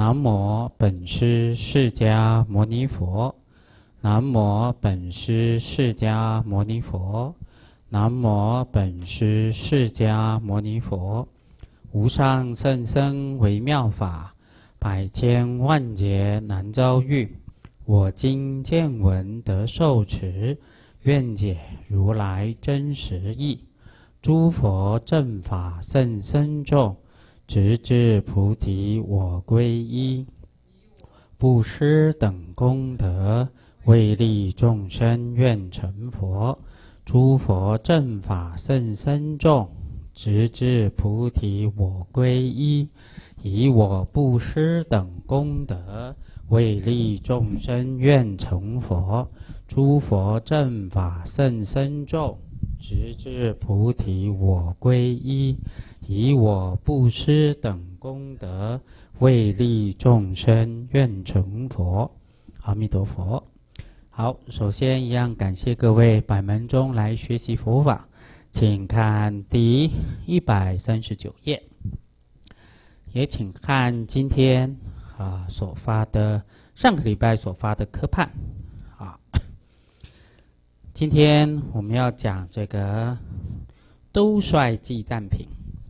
南无本师释迦牟尼佛。南无本师释迦牟尼佛。南无本师释迦牟尼佛。无上甚深微妙法，百千万劫难遭遇。我今见闻得受持，愿解如来真实义。诸佛正法甚深重，直至菩提我归依。布施等功德，为利众生愿成佛。诸佛正法甚深重，直至菩提我归依。以我布施等功德，为利众生愿成佛。诸佛正法甚深重，直至菩提我归依。以我布施等功德，为利众生愿成佛。阿弥陀佛。好，首先一样感谢各位百门中来学习佛法，请看第139页，也请看今天所发的上个礼拜所发的科判啊。今天我们要讲这个兜率记赞品。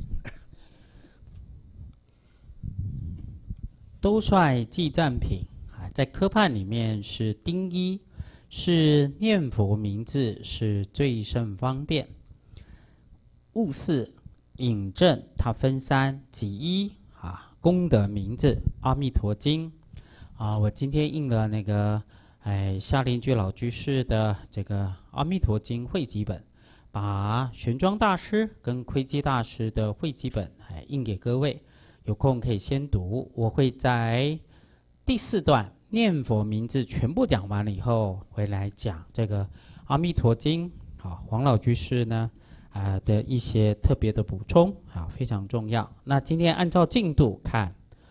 兜率记赞品在科判里面是丁一，是念佛名字是最胜方便。物四引证它分三，己一功德名字阿弥陀经我今天印了那个夏令居老居士的这个阿弥陀经汇集本，把玄奘大师跟窥基大师的汇集本印给各位，有空可以先读。我会在第4段念佛名字全部讲完了以后，回来讲这个阿弥陀经黄老居士呢的一些特别的补充非常重要。那今天按照进度看，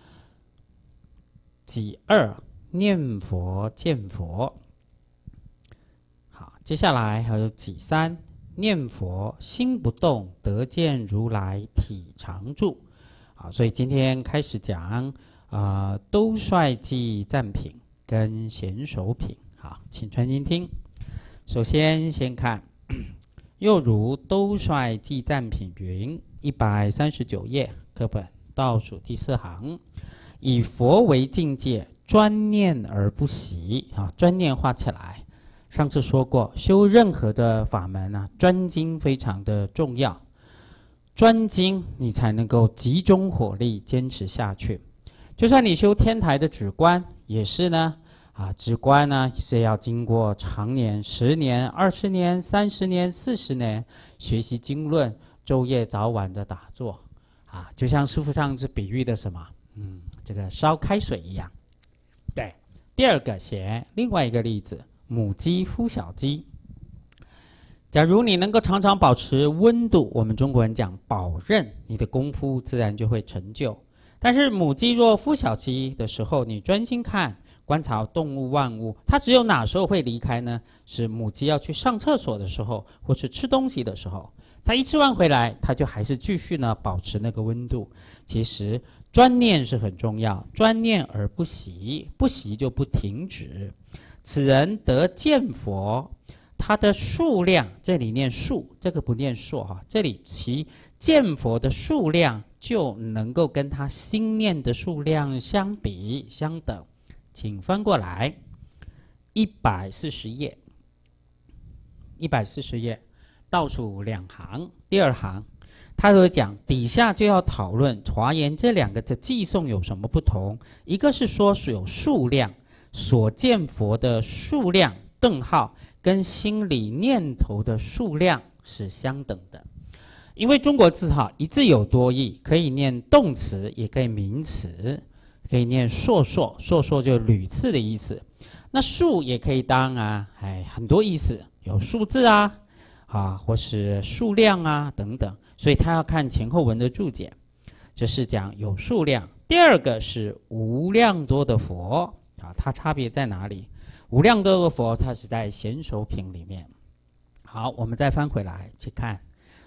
己二念佛见佛。好，接下来还有己三念佛心不动，得见如来体常住。所以今天开始讲兜率记赞品跟贤首品。好，请专心听。首先看又如兜率记赞品云，139页课本倒数第4行，以佛为境界，专念而不息。专念画起来。上次说过，修任何的法门专精非常的重要。专精你才能够集中火力坚持下去。就算你修天台的止观也是呢止观呢是要经过常年10年、20年、30年、40年学习经论，昼夜早晚的打坐就像师父上次比喻的什么这个烧开水一样。对，第二个写另外一个例子，母鸡孵小鸡。假如你能够常常保持温度，我们中国人讲保韧，你的功夫自然就会成就。但是母鸡若孵小鸡的时候，你专心看观察动物万物，它只有哪时候会离开呢？是母鸡要去上厕所的时候，或是吃东西的时候。它一吃完回来，它就还是继续呢保持那个温度。其实专念是很重要，专念而不息，不息就不停止。此人得见佛，它的数量，这里念数，这个不念数这里其见佛的数量就能够跟他心念的数量相比相等。请翻过来140页，140页倒数2行，第2行他有讲，底下就要讨论华严这2个的寄颂有什么不同。一个是说是有数量，所见佛的数量顿号跟心理念头的数量是相等的。因为中国字一字有多义，可以念动词，也可以名词，可以念烁烁，烁烁就屡次的意思。那数也可以当很多意思，有数字或是数量等等，所以他要看前后文的注解。这是讲有数量。第二个是无量多的佛它差别在哪里？无量多的佛它是在贤首品里面。好，我们再翻回来去看，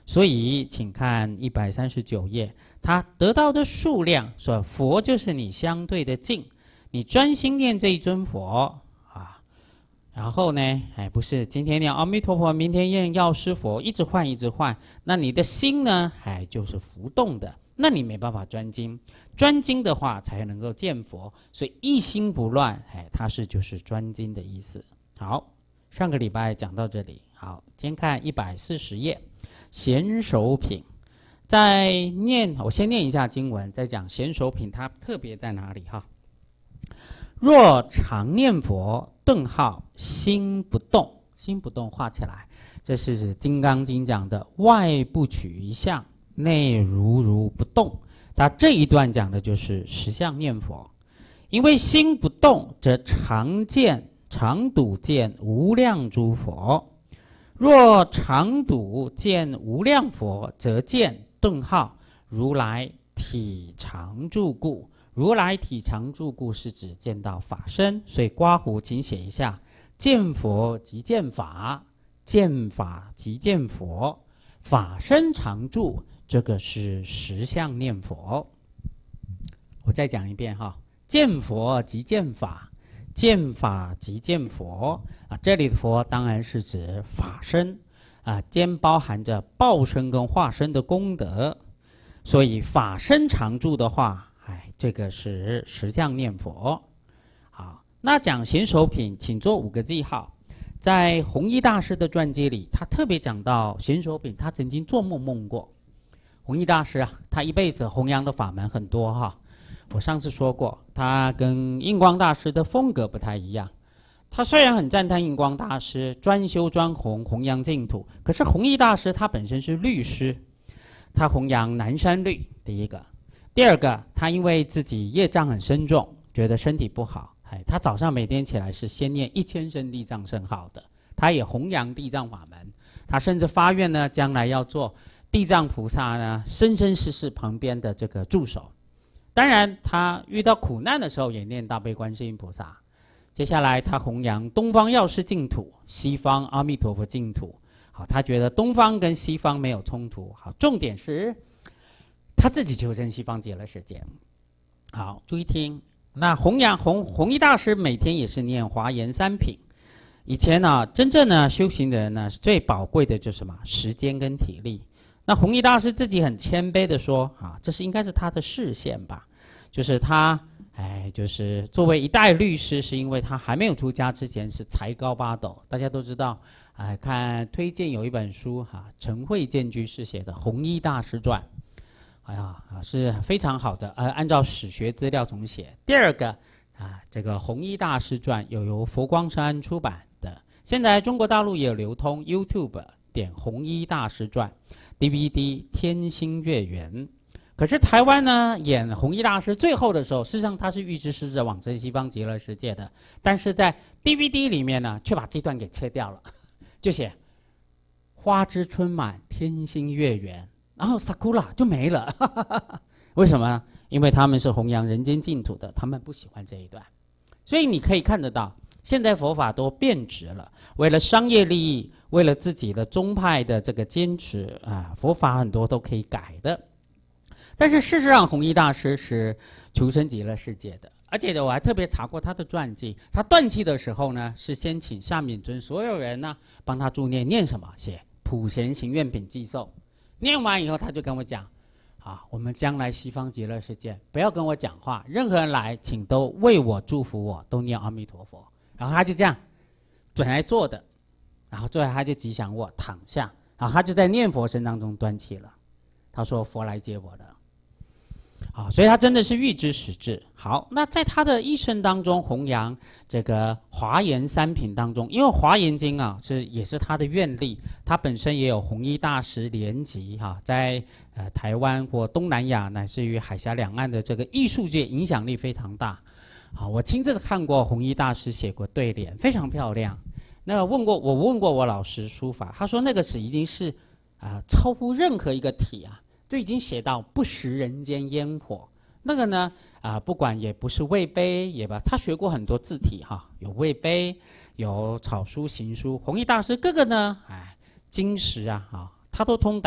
所以请看139页，他得到的数量说佛就是你相对的境，你专心念这一尊佛啊，然后呢，不是今天念阿弥陀佛，明天念药师佛，一直换一直换，那你的心呢，就是浮动的，那你没办法专精，专精的话才能够见佛，所以一心不乱，它就是专精的意思。好，上个礼拜讲到这里，好，先看140页，贤首品。我先念一下经文，再讲贤首品它特别在哪里哈。若常念佛，顿号心不动，心不动画起来，这是《金刚经》讲的外不取一相，内如不动。它这一段讲的就是实相念佛，因为心不动，则常睹见无量诸佛。若常睹见无量佛，则见顿号如来体常住故。如来体常住故是指见到法身，所以刮胡请写一下：见佛即见法，见法即见佛，法身常住，这个是实相念佛。我再讲一遍哈：见佛即见法，见法即见佛啊。这里的佛当然是指法身啊，兼包含着报身跟化身的功德，所以法身常住的话。这个是实相念佛。好，那讲贤首品，请做5个记号。在弘一大师的传记里，他特别讲到贤首品，他曾经做梦过。弘一大师啊，他一辈子弘扬的法门很多哈。我上次说过，他跟印光大师的风格不太一样。他虽然很赞叹印光大师专修专弘，弘扬净土，可是弘一大师他本身是律师，他弘扬南山律，第一个。第二个，他因为自己业障很深重，觉得身体不好，他早上每天起来是先念1000声地藏圣号的。他也弘扬地藏法门，他甚至发愿呢，将来要做地藏菩萨呢生生世世旁边的这个助手。当然，他遇到苦难的时候也念大悲观世音菩萨。接下来，他弘扬东方药师净土，西方阿弥陀佛净土。好，他觉得东方跟西方没有冲突。好，重点是。他自己求生西方极乐世界。好，注意听。那弘一大师每天也是念华严3品。以前呢，真正呢修行的人呢，最宝贵的就是什么？时间跟体力。那弘一大师自己很谦卑的说啊，这是应该是他的视线吧，就是他就是作为一代律师，是因为他还没有出家之前是才高八斗。大家都知道，推荐有一本书陈慧建居士写的《弘一大师传》。是非常好的，按照史学资料重写。第二个这个《弘一大师传》由佛光山出版的，现在中国大陆也有流通 ，YouTube 点《弘一大师传》，DVD 天心月圆。可是台湾呢，演弘一大师最后的时候，事实上他是预知使者往生西方极乐世界的，但是在 DVD 里面呢，却把这段给切掉了，就写花枝春满，天心月圆。然后 sakura 就没了，为什么呢？因为他们是弘扬人间净土的，他们不喜欢这一段。所以你可以看得到，现在佛法都变质了，为了商业利益，为了自己的宗派的这个坚持佛法很多都可以改的。但是事实上，弘一大师是求生极乐世界的，而且我还特别查过他的传记，他断气的时候呢，是先请夏敏尊所有人呢帮他助念，念什么？写普贤行愿品寄受。念完以后，他就跟我讲，我们将来西方极乐世界，不要跟我讲话，任何人来，请都为我祝福我，都念阿弥陀佛。然后他就这样，本来坐的，然后最后他就吉祥我躺下，然后他就在念佛声当中断气了。他说佛来接我了。所以他真的是预知时至。好，那在他的一生当中弘扬这个华严3品当中，因为华严经也是他的愿力，他本身也有弘一大师联集在台湾或东南亚乃至于海峡两岸的这个艺术界影响力非常大。我亲自看过弘一大师写过对联，非常漂亮。那我问过我老师书法，他说那个已经是超乎任何一个体就已经写到不食人间烟火。那个呢不管也不是魏碑，他学过很多字体有魏碑，有草书、行书。弘一大师各个呢经史他都通达，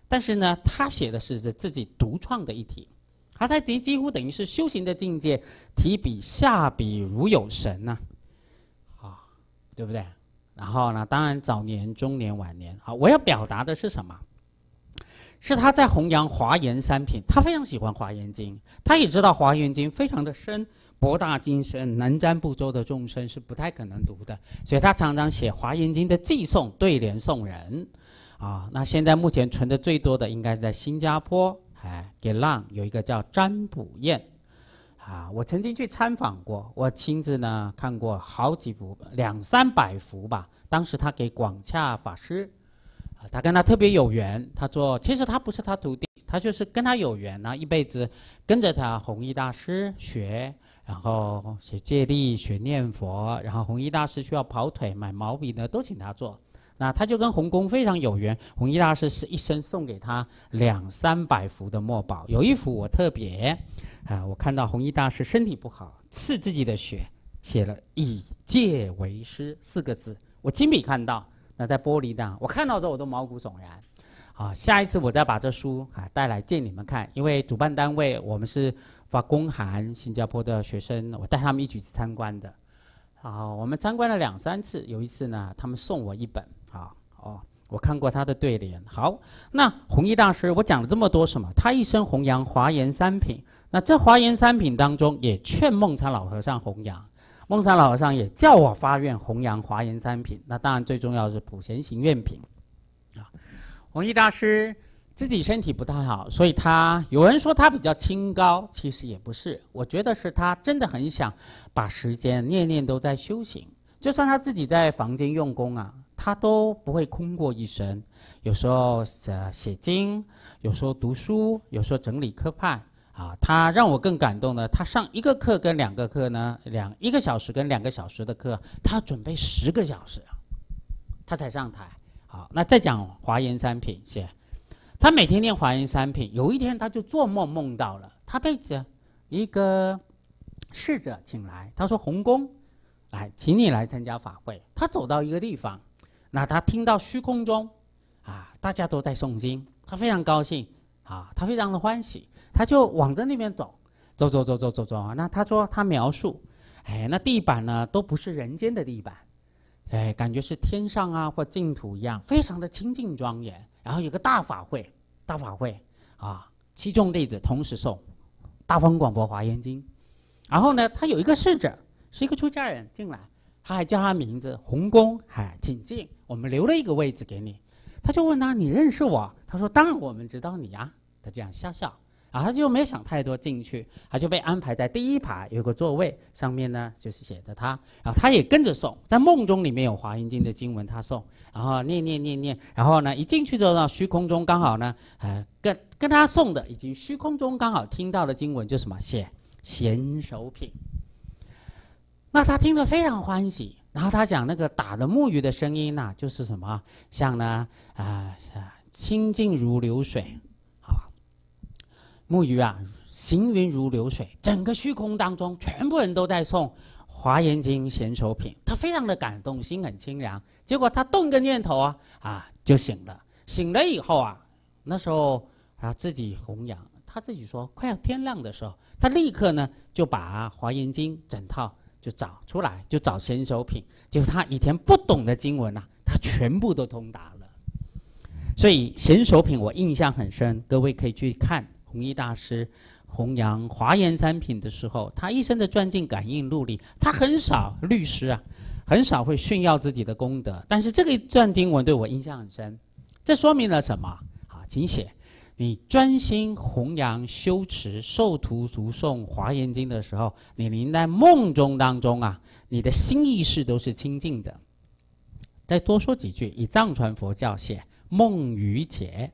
但是呢，他写的是自己独创的一体，他几乎等于是修行的境界，提笔下笔如有神呐，对不对？然后呢，当然早年、中年、晚年，我要表达的是什么？是他在弘扬华严三品，他非常喜欢华严经，他也知道华严经非常的深，博大精深，南瞻部洲的众生是不太可能读的，所以他常常写华严经的寄颂对联送人。那现在目前存的最多的应该是在新加坡，给浪有一个叫占卜宴，我曾经去参访过，我亲自呢看过好几幅，200-300幅吧。当时他给广洽法师，他跟他特别有缘，其实他不是他徒弟，他就是跟他有缘呢，一辈子跟着他弘一大师学，然后学戒律、学念佛，然后弘一大师需要跑腿买毛笔呢，都请他做。那他就跟弘公非常有缘，弘一大师是一生送给他200-300幅的墨宝，有一幅我特别，我看到弘一大师身体不好，刺自己的血，写了“以戒为师”4个字，我亲笔看到，那在玻璃上，我看到之后我都毛骨悚然。下一次我再把这书带来见你们看，因为主办单位我们是发公函，新加坡的学生，我带他们一起去参观的。我们参观了2-3次，有一次呢，他们送我一本。我看过他的对联。好，那弘一大师，我讲了这么多什么？他一生弘扬华严三品，那这华严三品当中，也劝梦参老和尚弘扬。梦参老和尚也叫我发愿弘扬华严三品。那当然最重要的是普贤行愿品。弘一大师自己身体不太好，所以有人说他比较清高，其实也不是。我觉得是他真的很想把时间念念都在修行，就算他自己在房间用功他都不会空过一生。有时候写经，有时候读书，有时候整理科判。他让我更感动的，他上1个课跟2个课呢，1个小时跟2个小时的课，他准备10个小时，他才上台。好，那再讲华严三品，他每天念华严三品，有一天他就做梦梦到了，他被一个侍者请来，他说：“弘公，来，请你来参加法会。”他走到一个地方，那他听到虚空中大家都在诵经，他非常高兴他非常的欢喜，他就往着那边走。那他说他描述，那地板呢都不是人间的地板，感觉是天上或净土一样，非常的清净庄严。然后有个大法会，7众弟子同时诵《大方广佛华严经》。然后呢，他有一个侍者，是一个出家人进来，他还叫他名字弘公，请进，我们留了一个位置给你。他就问他：“你认识我？”他说：“当然我们知道你啊。”他这样笑笑，然后他就没想太多进去，他就被安排在第1排有个座位，上面呢就是写着他，然后他也跟着诵，在梦中里面有华严经的经文他诵，然后念，然后呢一进去之后呢，虚空中刚好呢跟他诵的已经虚空中刚好听到的经文就什么写贤首品。那他听得非常欢喜，然后他讲那个打的木鱼的声音就是什么，像呢清净如流水，木鱼行云如流水，整个虚空当中全部人都在诵华严经贤首品，他非常的感动，心很清凉。结果他动个念头就醒了。醒了以后那时候他自己弘扬，他自己说快要天亮的时候，他立刻呢就把华严经整套就找出来，就找贤首品。结果他以前不懂的经文他全部都通达了。所以贤首品我印象很深，各位可以去看弘一大师弘扬华严三品的时候，他一生的专进感应录里，他很少律师很少会炫耀自己的功德，但是这个段经文对我印象很深。这说明了什么？好，请写。你专心弘扬修持受徒读诵华严经的时候，你在梦中当中你的心意识都是清净的。再多说几句，以藏传佛教写梦于且。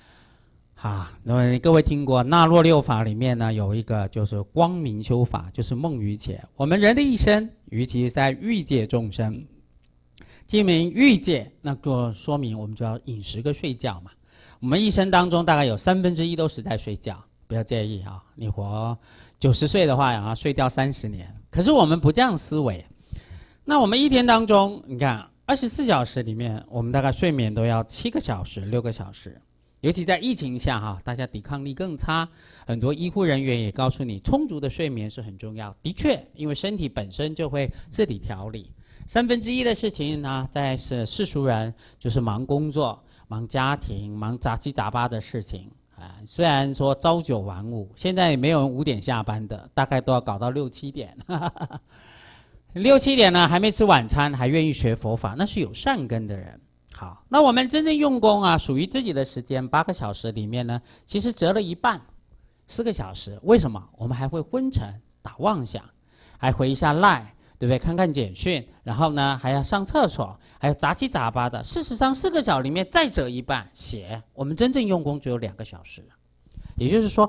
各位听过那洛六法里面呢，有一个就是光明修法，就是梦于且。我们人的一生，尤其在欲界众生，既明欲界，那就说明我们就要饮食跟睡觉嘛。我们一生当中大概有1/3都是在睡觉，不要介意你活90岁的话睡掉30年。可是我们不这样思维。那我们一天当中，你看24小时里面，我们大概睡眠都要7个小时、6个小时。 尤其在疫情下哈，大家抵抗力更差，很多医护人员也告诉你，充足的睡眠是很重要。的确，因为身体本身就会自己调理。1/3的事情呢，在世俗人就是忙工作、忙家庭、忙杂七杂八的事情啊。虽然说朝9晚5，现在也没有人5点下班的，大概都要搞到6、7点。6、7点呢，还没吃晚餐，还愿意学佛法，那是有善根的人。好，那我们真正用功啊，属于自己的时间8个小时里面呢，其实折了一半，4个小时。为什么？我们还会昏沉、打妄想，还回一下赖。对不对？看看简讯，然后呢还要上厕所，还有杂七杂八的。事实上，4个小时里面再折一半写，我们真正用功只有2个小时。也就是说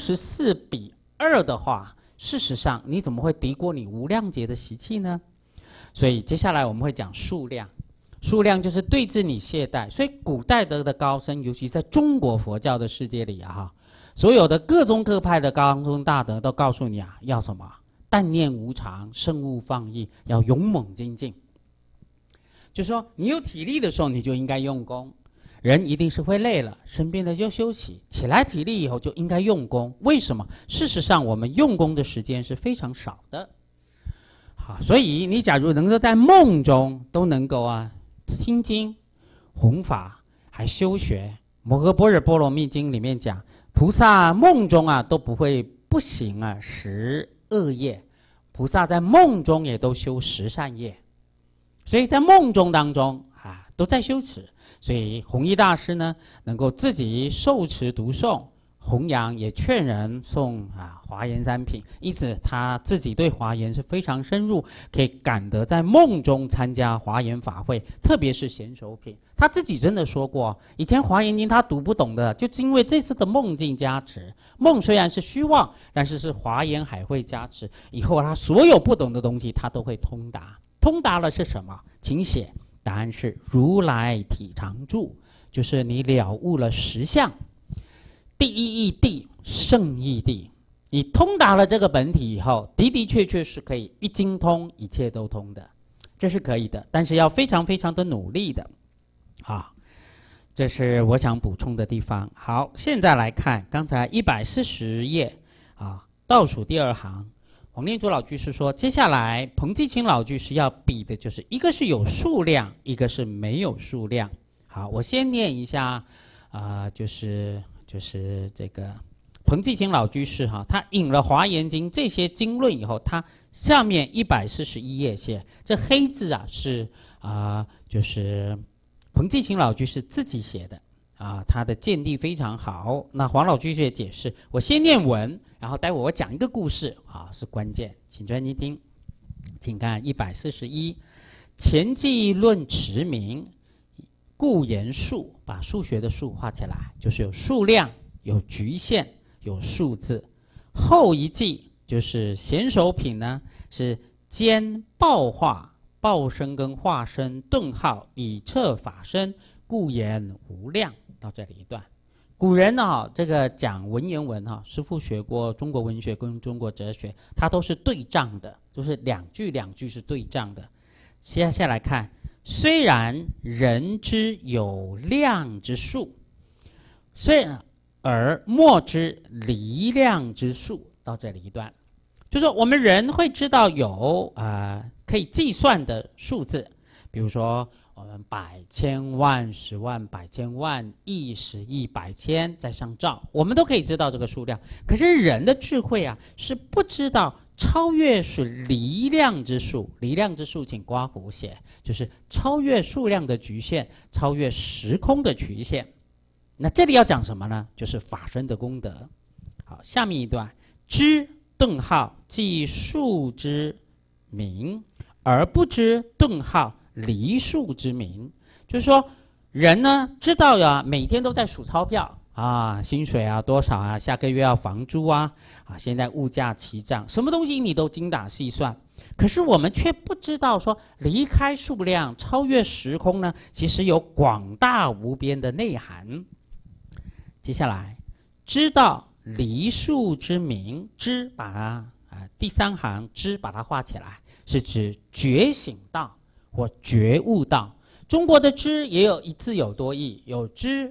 ，24:2的话，事实上你怎么会敌过你无量劫的习气呢？所以接下来我们会讲数量，数量就是对治你懈怠。所以古代的高僧，尤其在中国佛教的世界里啊，所有的各宗各派的高僧大德都告诉你啊，要什么？但念无常，慎勿放逸，要勇猛精进。就是说，你有体力的时候，你就应该用功。人一定是会累了，生病了就休息，起来体力以后就应该用功。为什么？事实上，我们用功的时间是非常少的。好，所以你假如能够在梦中都能够啊听经、弘法，还修学。《摩诃般若波罗蜜经》里面讲，菩萨梦中啊都不会不行啊10恶业，菩萨在梦中也都修10善业，所以在梦中当中啊都在修持。所以弘一大师呢，能够自己受持读诵、弘扬，也劝人诵华严3品，因此他自己对华严是非常深入，可以感得在梦中参加华严法会，特别是贤手品。他自己真的说过，以前华严经他读不懂的，就是因为这次的梦境加持。梦虽然是虚妄，但是是华严海会加持，以后他所有不懂的东西他都会通达。通达了是什么？请写。答案是如来体常住，就是你了悟了10相。第一义谛，胜义谛。你通达了这个本体以后，的的确确是可以一经通，一切都通的，这是可以的，但是要非常非常的努力的。啊，这是我想补充的地方。好，现在来看刚才140页啊，倒数第2行。黄念祖老居士说，接下来彭继清老居士要比的就是一个是有数量，一个是没有数量。好，我先念一下，就是这个彭继清老居士哈，他引了《华严经》这些经论以后，他下面141页写，这黑字啊是就是彭继清老居士自己写的啊，他的见地非常好。那黄老居士也解释，我先念文。然后待会我讲一个故事啊，是关键，请专心听。请看141，前记论持名，故言数，把数学的数画起来，就是有数量、有局限、有数字。后一记就是贤手品呢，是兼报化，报身跟化身顿号，以彻法身，故言无量。到这里一段。古人呢，这个讲文言文哈，师父学过中国文学跟中国哲学，它都是对仗的，就是2句2句是对仗的。接下来看，虽然人之有量之数，虽然而莫知离量之数。到这里一段，就是说我们人会知道有可以计算的数字，比如说我们百千万10万百千万亿10亿百千在上兆，我们都可以知道这个数量。可是人的智慧啊，是不知道超越是离量之数。离量之数请刮胡写，就是超越数量的局限，超越时空的局限。那这里要讲什么呢？就是法身的功德。好，下面一段，知顿号即数之名，而不知顿号离数之名。就是说人呢知道呀，每天都在数钞票啊，薪水啊多少啊，下个月要房租啊，现在物价齐涨，什么东西你都精打细算。可是我们却不知道说，离开数量，超越时空呢，其实有广大无边的内涵。接下来，知道离数之名，知把它第3行知把它画起来，是指觉醒道或觉悟道。中国的知也有一字有多义，有知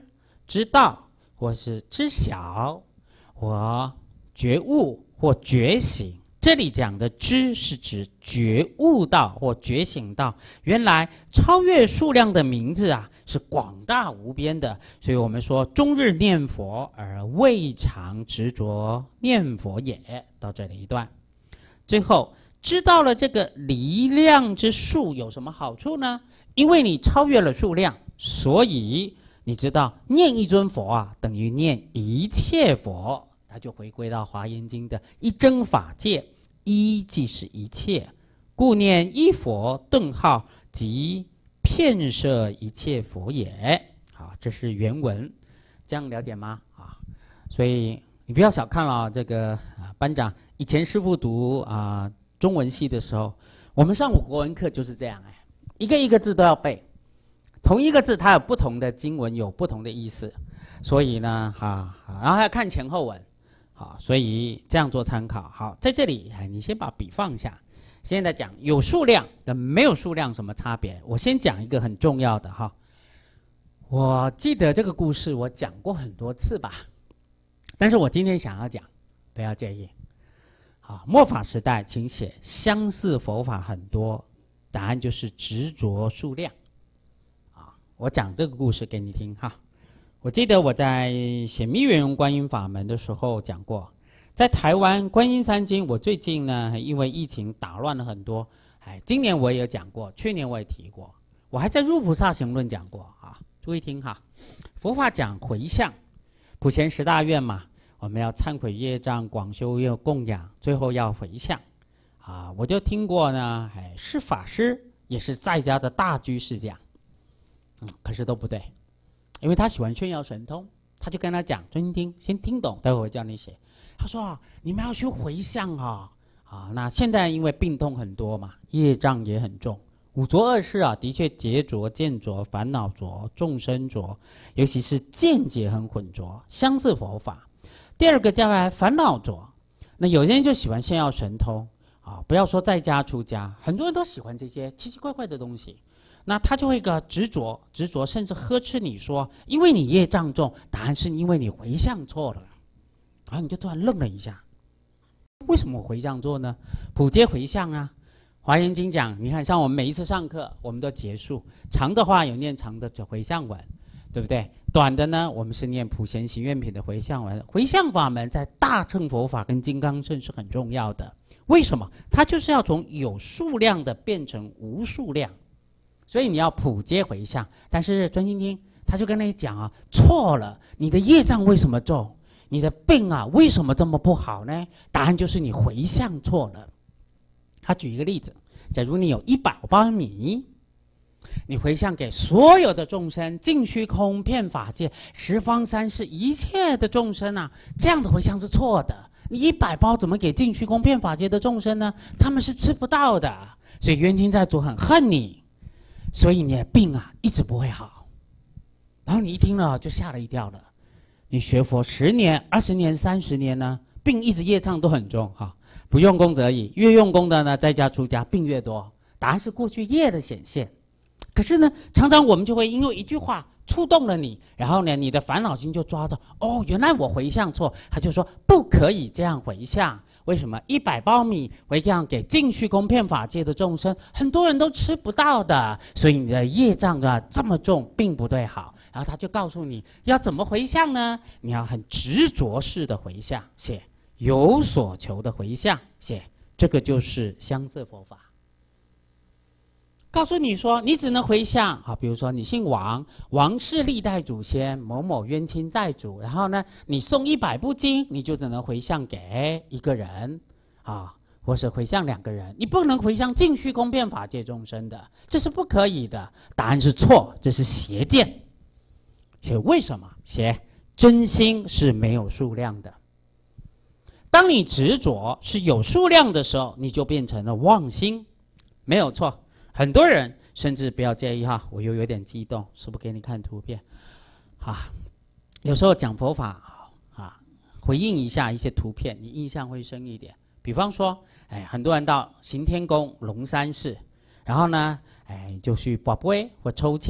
知道或是知晓，或觉悟或觉醒。这里讲的知是指觉悟到或觉醒到，原来超越数量的名字啊是广大无边的，所以我们说终日念佛而未尝执着念佛也。到这里一段，最后知道了这个离量之数有什么好处呢？因为你超越了数量，所以你知道念一尊佛啊等于念一切佛，它就回归到华严经的一真法界，一即是一切，故念一佛顿号即遍摄一切佛也。好，这是原文，这样了解吗？啊，所以你不要小看了这个班长。以前师父读中文系的时候，我们上国文课就是这样，一个一个字都要背，同一个字它有不同的经文，有不同的意思，所以呢，然后还要看前后文。好，所以这样做参考。好，在这里，你先把笔放下。现在讲有数量跟没有数量什么差别？我先讲一个很重要的哈。我记得这个故事我讲过很多次吧，但是我今天想要讲，不要介意。好，末法时代，请写相似佛法很多，答案就是执着数量。我讲这个故事给你听哈。我记得我在写密圆融观音法门的时候讲过，在台湾观音山经，我最近呢因为疫情打乱了很多，今年我也讲过，去年我也提过，我还在入菩萨行论讲过啊，注意听哈。佛法讲回向，普贤十大愿嘛，我们要忏悔业障，广修要供养，最后要回向啊。我就听过呢，是法师也是在家的大居士讲，可是都不对。因为他喜欢炫耀神通，他就跟他讲：“专心听，先听懂，待会我教你写。”他说：“你们要学回向那现在因为病痛很多嘛，业障也很重，五浊恶世的确劫浊、见浊、烦恼浊、众生浊，尤其是见解很混浊，相似佛法。第二个将来烦恼浊，那有些人就喜欢炫耀神通不要说在家出家，很多人都喜欢这些奇奇怪怪的东西。”那他就会执着，甚至呵斥你说，因为你业障重，答案是因为你回向错了。然后你就突然愣了一下，为什么我回向错呢？普皆回向啊。华严经讲，你看像我们每一次上课，我们都结束，长的话有念长的回向文，对不对？短的呢，我们是念普贤行愿品的回向文。回向法门在大乘佛法跟金刚乘是很重要的。为什么？它就是要从有数量的变成无数量。所以你要普皆回向，但是专心听，他就跟你讲错了，你的业障为什么重？你的病为什么这么不好呢？答案就是你回向错了。他举一个例子，假如你有100包米，你回向给所有的众生，尽虚空遍法界，十方三世一切的众生这样的回向是错的。你100包怎么给尽虚空遍法界的众生呢？他们是吃不到的，所以冤亲债主很恨你。所以你的病一直不会好，然后你一听了就吓了一跳了。你学佛10年、20年、30年呢，病一直业障都很重不用功则已，越用功的呢，在家出家病越多。答案是过去业的显现。可是呢，常常我们就会因为一句话触动了你，然后呢，你的烦恼心就抓着，原来我回向错，他就说不可以这样回向。为什么100包米回向给尽虚空遍法界的众生，很多人都吃不到的，所以你的业障这么重，并不对好。然后他就告诉你要怎么回向呢？你要很执着式的回向，写有所求的回向，写这个就是相似佛法。告诉你说，你只能回向比如说你姓王，王是历代祖先某某冤亲债主，然后呢，你诵100部经，你就只能回向给一个人或是回向2个人，你不能回向尽虚空遍法界众生的，这是不可以的。答案是错，这是邪见。所以为什么？写真心是没有数量的。当你执着是有数量的时候，你就变成了妄心，没有错。很多人甚至不要介意我又有点激动，是不是给你看图片有时候讲佛法回应一下一些图片，你印象会深一点。比方说很多人到行天宫龙山寺，然后呢就去跋杯或抽签，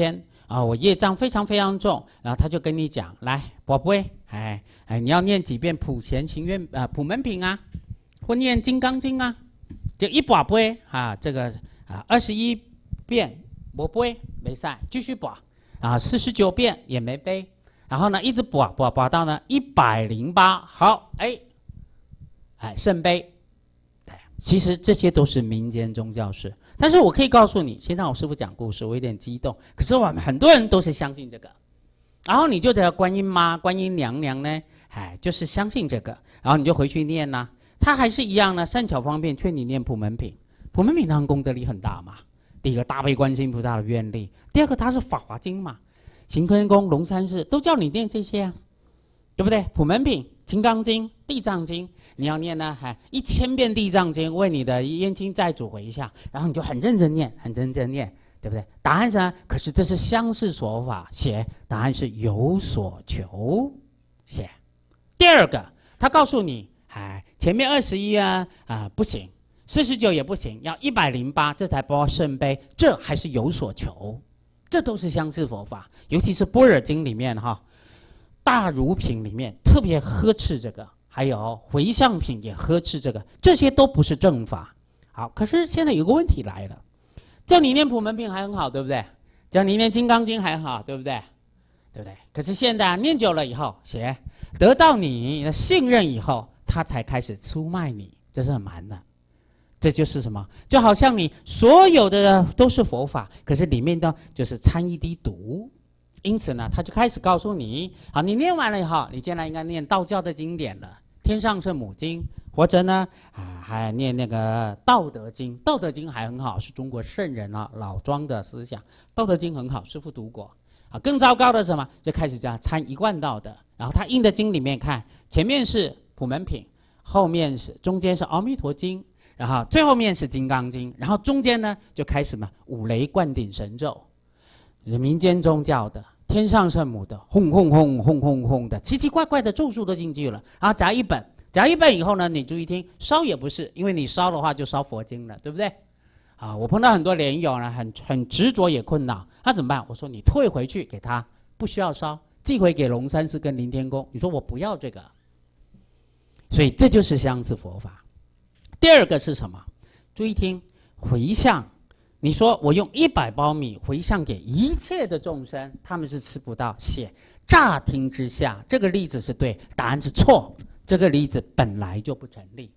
啊，我业障非常非常重，然后他就跟你讲，来，宝贝，你要念几遍普贤行愿普门品啊，或念金刚经啊，就一宝贝啊，这个21遍没背没赛，继续补啊，49遍也没背，然后呢一直补到呢108，好，圣杯。其实这些都是民间宗教事，但是我可以告诉你，先让我师父讲故事，我有点激动。可是我们很多人都是相信这个，然后你就得观音妈、观音娘娘呢，就是相信这个，然后你就回去念呐、它还是一样呢，善巧方便劝你念普门品。普门品当然功德力很大嘛。第一个大悲观世音菩萨的愿力，第二个它是法华经嘛，行天宫、龙山寺都叫你念这些啊，对不对？普门品、金刚经、地藏经，你要念呢，1000遍地藏经，为你的冤亲债主回向，然后你就很认真念，很认真念，对不对？答案是可是这是相似说法，写答案是有所求，写。第二个，他告诉你，前面21不行，49也不行，要108，这才包圣杯，这还是有所求，这都是相似佛法，尤其是般若经里面大如品里面特别呵斥这个，还有回向品也呵斥这个，这些都不是正法。好，可是现在有个问题来了，叫你念普门品还很好，对不对？叫你念金刚经还好，对不对？对不对？可是现在念久了以后，得到你的信任以后，他才开始出卖你，这是很难的。这就是什么？就好像你所有的都是佛法，可是里面的就是掺一滴毒。因此呢，他就开始告诉你，好，你念完了以后，你将来应该念道教的经典了，天上圣母经，或者呢，还念那个道德经。道德经还很好，是中国圣人老庄的思想。道德经很好，师父读过。更糟糕的是什么？就开始这样参一贯道的，然后他印的经里面看，前面是普门品，后面中间是阿弥陀经，然后最后面是金刚经，然后中间呢就开始五雷灌顶神咒，民间宗教的。天上圣母的轰轰轰轰轰轰的奇奇怪怪的咒术都进去了，然后夹一本以后呢，你注意听，烧也不是，因为你烧的话就烧佛经了，对不对？我碰到很多莲友呢，很执着也困扰，他怎么办？我说你退回去给他，不需要烧，寄回给龙山寺跟林天宫。你说我不要这个，所以这就是相似佛法。第二个是什么？注意听，回向。你说我用100包米回向给一切的众生，他们是吃不到。乍听之下，这个例子是对，答案是错。这个例子本来就不成立。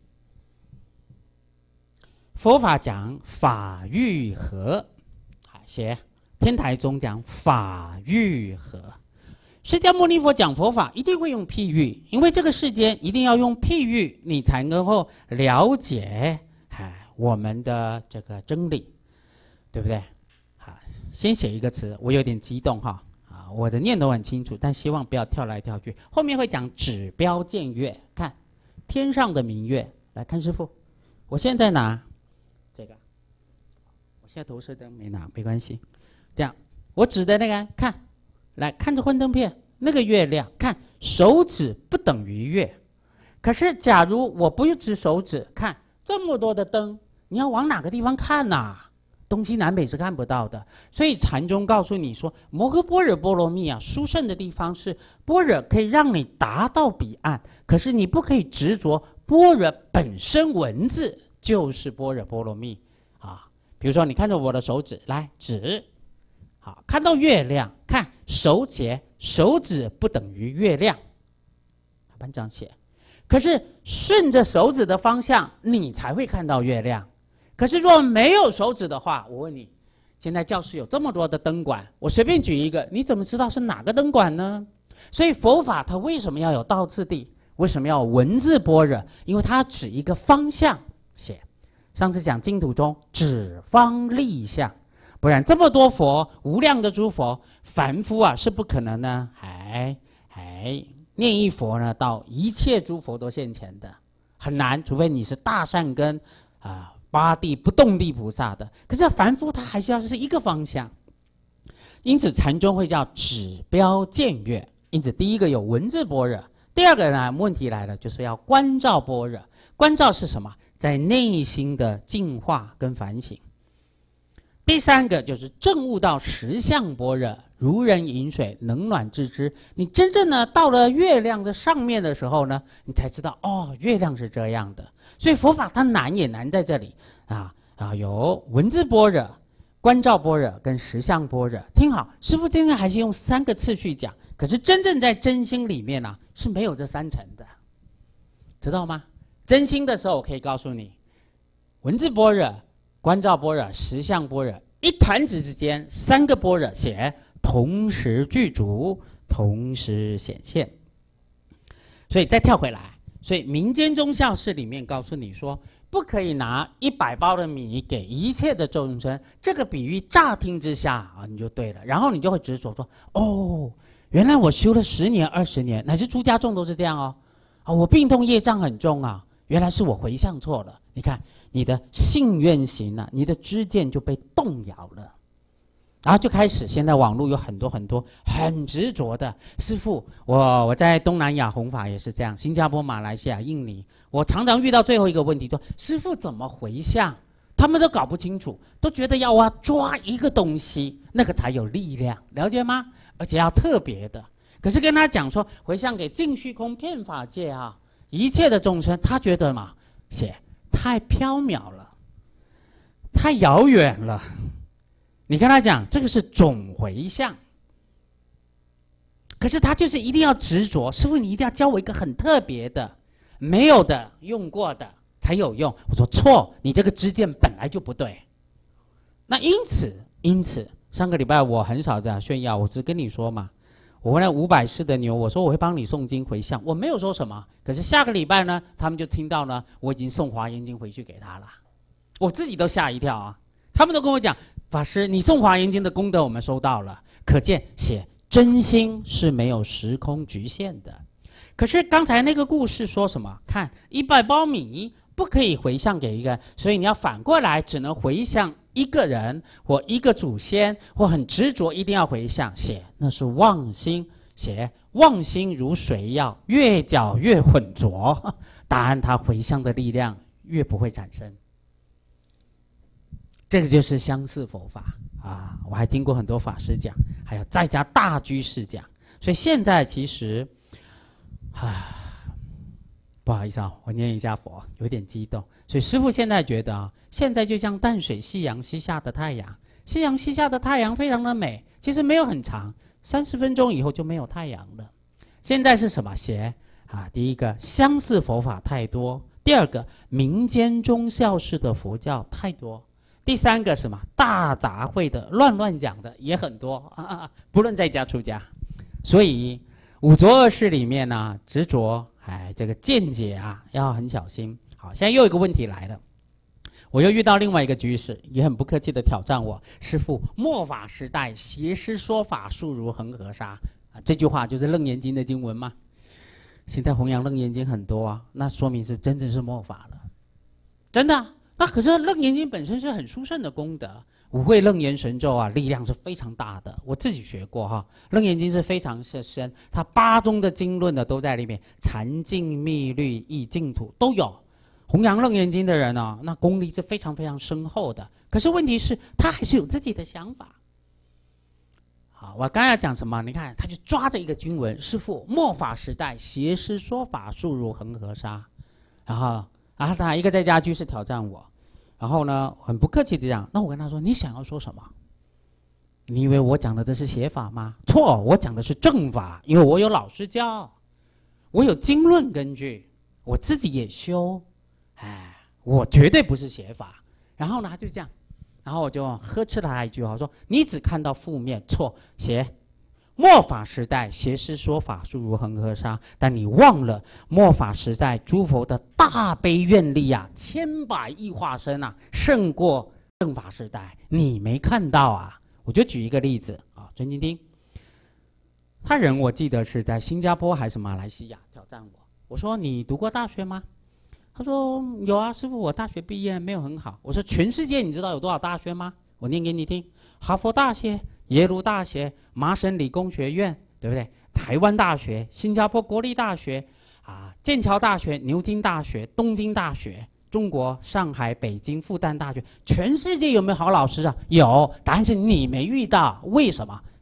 佛法讲法欲合，天台宗讲法欲合。释迦牟尼佛讲佛法一定会用譬喻，因为这个世间一定要用譬喻，你才能够了解我们的这个真理。对不对？先写一个词，我有点激动我的念头很清楚，但希望不要跳来跳去。后面会讲指标见月，看天上的明月，来看师父，我现在拿这个，我现在投射灯没拿，没关系。这样，我指的那个看，来看着幻灯片，那个月亮，看手指不等于月。可是假如我不指手指，看这么多的灯，你要往哪个地方看呐？东西南北是看不到的，所以禅宗告诉你说，摩诃般若波罗蜜殊胜的地方是般若可以让你达到彼岸，可是你不可以执着般若本身文字就是般若波罗蜜比如说你看着我的手指来指，好，看到月亮，看手写，手指不等于月亮，班长写，可是顺着手指的方向，你才会看到月亮。可是若没有手指的话，我问你，现在教室有这么多的灯管，我随便举一个，你怎么知道是哪个灯管呢？所以佛法它为什么要有道次第？为什么要有文字般若？因为它指一个方向。上次讲净土中指方立相，不然这么多佛，无量的诸佛，凡夫是不可能呢，念一佛呢，到一切诸佛都现前的，很难，除非你是大善根八地不动地菩萨的，可是凡夫他还是要是一个方向，因此禅宗会叫指标见月。因此第一个有文字般若，第二个呢，问题来了，就是要观照般若。观照是什么？在内心的净化跟反省。第三个就是证悟到实相般若， 如人饮水，冷暖自知。你真正呢到了月亮的上面的时候呢，你才知道哦，月亮是这样的。所以佛法它难也难在这里有文字般若、观照般若跟实相般若。听好，师父今天还是用3个次序讲，可是真正在真心里面啊是没有这3层的，知道吗？真心的时候，我可以告诉你，文字般若、观照般若、实相般若，一弹指之间，3个般若写同时具足，同时显现。所以再跳回来，所以民间宗教式里面告诉你说，不可以拿100包的米给一切的众生。这个比喻乍听之下你就对了，然后你就会执着说，哦，原来我修了10年、20年，乃至出家众都是这样哦。我病痛业障很重啊，原来是我回向错了。你看你的信愿行你的知见就被动摇了。然后就开始，现在网络有很多很执着的师父，我在东南亚弘法也是这样，新加坡、马来西亚、印尼，我常常遇到最后一个问题，说师父怎么回向，他们都搞不清楚，都觉得要抓一个东西，那个才有力量，了解吗？而且要特别的。可是跟他讲说回向给尽虚空遍法界一切的众生，他觉得太缥缈了，太遥远了。你跟他讲这个是总回向，可是他就是一定要执着，师父你一定要教我一个很特别的，没有的用过的才有用。我说错，你这个知见本来就不对。那因此上个礼拜我很少这样炫耀，我只跟你说嘛，我那500世的牛，我说我会帮你诵经回向，我没有说什么。可是下个礼拜呢，他们就听到呢，我已经送华严经回去给他了，我自己都吓一跳他们都跟我讲，法师，你送华严经的功德我们收到了，可见真心是没有时空局限的。可是刚才那个故事说什么？看100包米不可以回向给一个人，所以你要反过来，只能回向一个人或一个祖先，或很执着一定要回向，那是妄心，妄心如水药，越搅越浑浊，答案它回向的力量越不会产生。这个就是相似佛法我还听过很多法师讲，还有在家大居士讲。所以现在其实不好意思我念一下佛，有点激动。所以师父现在觉得现在就像淡水夕阳西下的太阳，夕阳西下的太阳非常的美，其实没有很长，30分钟以后就没有太阳了。现在是什么第一个相似佛法太多，第二个民间宗教式的佛教太多，第3个什么大杂烩的乱讲的也很多不论在家出家。所以五浊恶世里面执着这个见解要很小心。好，现在又一个问题来了，我又遇到另外一个居士，也很不客气的挑战我，师父，末法时代邪师说法术如恒河沙这句话就是楞严经的经文吗？现在弘扬楞严经很多那说明是真正是末法了，真的那可是楞严经本身是很殊胜的功德，五会楞严神咒力量是非常大的，我自己学过楞严经是非常深，它8宗的经论都在里面，禅净密律意净土都有。弘扬楞严经的人那功力是非常非常深厚的。可是问题是他还是有自己的想法。好，我刚才要讲什么？你看他就抓着一个经文，师父，末法时代邪师说法术如恒河沙，然后他一个在家居士挑战我，然后呢很不客气的讲，那我跟他说，你想要说什么？你以为我讲的这是邪法吗？错，我讲的是正法，因为我有老师教，我有经论根据，我自己也修，我绝对不是邪法。然后呢他就这样，然后我就呵斥他一句话，说你只看到负面，错，末法时代邪师说法术如恒河沙，但你忘了末法时代诸佛的大悲愿力千百亿化身胜过正法时代，你没看到我就举一个例子尊敬听，他人我记得是在新加坡还是马来西亚挑战我，我说你读过大学吗？他说有师父，我大学毕业没有很好。我说全世界你知道有多少大学吗？我念给你听，哈佛大学、耶鲁大学、麻省理工学院，对不对？台湾大学、新加坡国立大学剑桥大学、牛津大学、东京大学，中国上海、北京、复旦大学，全世界有没有好老师有，答案是你没遇到。为什么？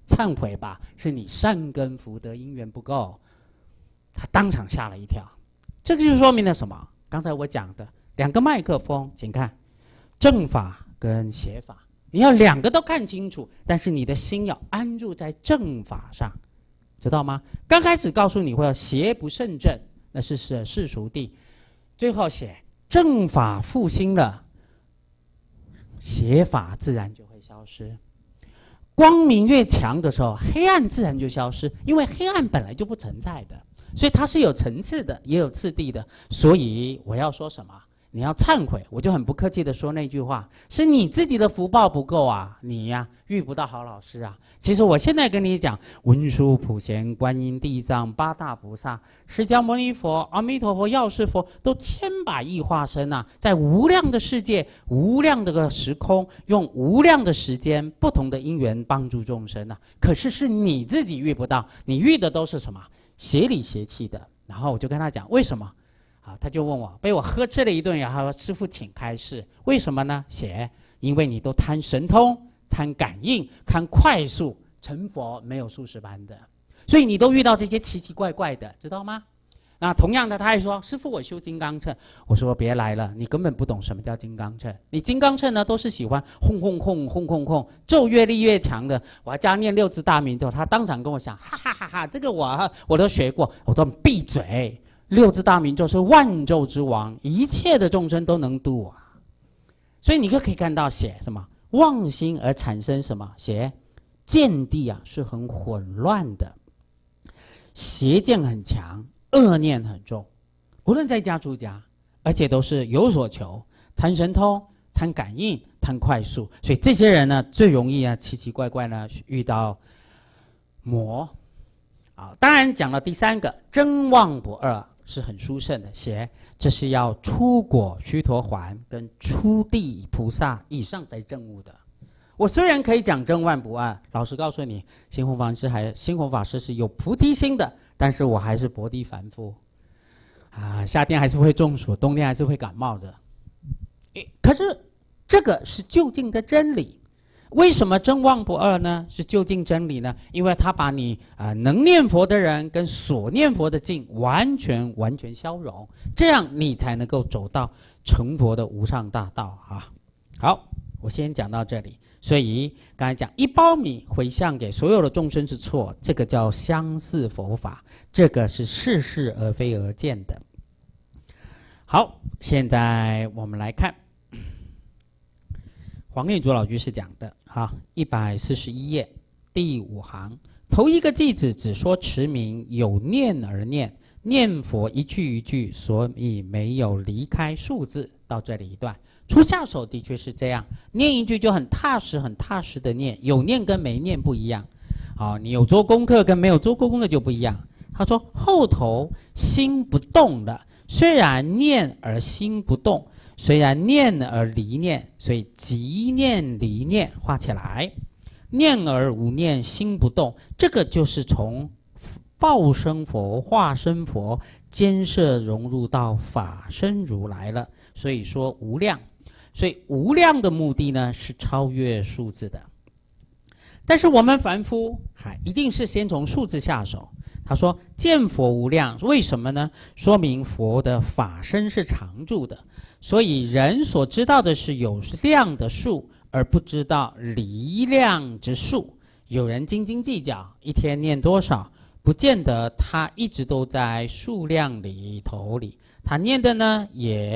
忏悔吧，是你善根福德因缘不够。他当场吓了一跳。这个就说明了什么？刚才我讲的2个麦克风，请看正法跟邪法，你要2个都看清楚，但是你的心要安住在正法上，知道吗？刚开始告诉你会要邪不胜正，那是世俗谛，最后写正法复兴了，邪法自然就会消失。光明越强的时候，黑暗自然就消失，因为黑暗本来就不存在的，所以它是有层次的，也有次第的。所以我要说什么？你要忏悔，我就很不客气的说那句话：是你自己的福报不够啊，你呀遇不到好老师啊。其实我现在跟你讲，文殊普贤观音地藏8大菩萨、释迦牟尼佛、阿弥陀佛、药师佛，都千百亿化身啊，在无量的世界、无量的时空，用无量的时间、不同的因缘帮助众生啊。可是是你自己遇不到，你遇的都是什么？邪里邪气的。然后我就跟他讲为什么。他就问我，被我呵斥了一顿，然后说师父请开示，为什么呢？因为你都贪神通、贪感应、贪快速，成佛没有数十般的，所以你都遇到这些奇奇怪怪的，知道吗？那同样的，他还说，师父我修金刚乘，我说别来了，你根本不懂什么叫金刚乘，你金刚乘呢都是喜欢轰轰轰轰轰轰，咒越力越强的，我还加念6字大明咒，他当场跟我讲，哈哈哈哈，这个我都学过，我都闭嘴。6字大明咒是万咒之王，一切的众生都能度啊。所以你就可以看到写什么妄心而产生什么邪见地啊，是很混乱的，邪见很强，恶念很重，无论在家出家，而且都是有所求，贪神通、贪感应、贪快速，所以这些人呢最容易啊奇奇怪怪呢遇到魔。当然讲了第3个真妄不二。是很殊胜的邪，这是要出果须陀洹跟初地菩萨以上才证悟的。我虽然可以讲真妄不二，老实告诉你，星宏法师是有菩提心的，但是我还是薄地凡夫夏天还是会中暑，冬天还是会感冒的。可是这个是究竟的真理。为什么真妄不二呢？是究竟真理呢？因为他把你能念佛的人跟所念佛的境完全消融，这样你才能够走到成佛的无上大道啊！好，我先讲到这里。所以刚才讲1包米回向给所有的众生是错，这个叫相似佛法，这个是似是而非而见的。好，现在我们来看黄念祖老居士讲的141页第5行，头一个句子只说持名有念而念，念佛一句一句，所以没有离开数字。到这里一段，初下手的确是这样，念一句就很踏实的念，有念跟没念不一样。你有做功课跟没有做过功课就不一样。他说后头心不动了，虽然念而心不动，虽然念而离念，所以即念离念画起来，念而无念心不动，这个就是从报身佛、化身佛兼摄融入到法身如来了。所以说无量，所以无量的目的呢是超越数字的。但是我们凡夫一定是先从数字下手。他说见佛无量，为什么呢？说明佛的法身是常住的，所以人所知道的是有量的数，而不知道离量之数。有人斤斤计较，一天念多少，不见得他一直都在数量里头里。他念的呢，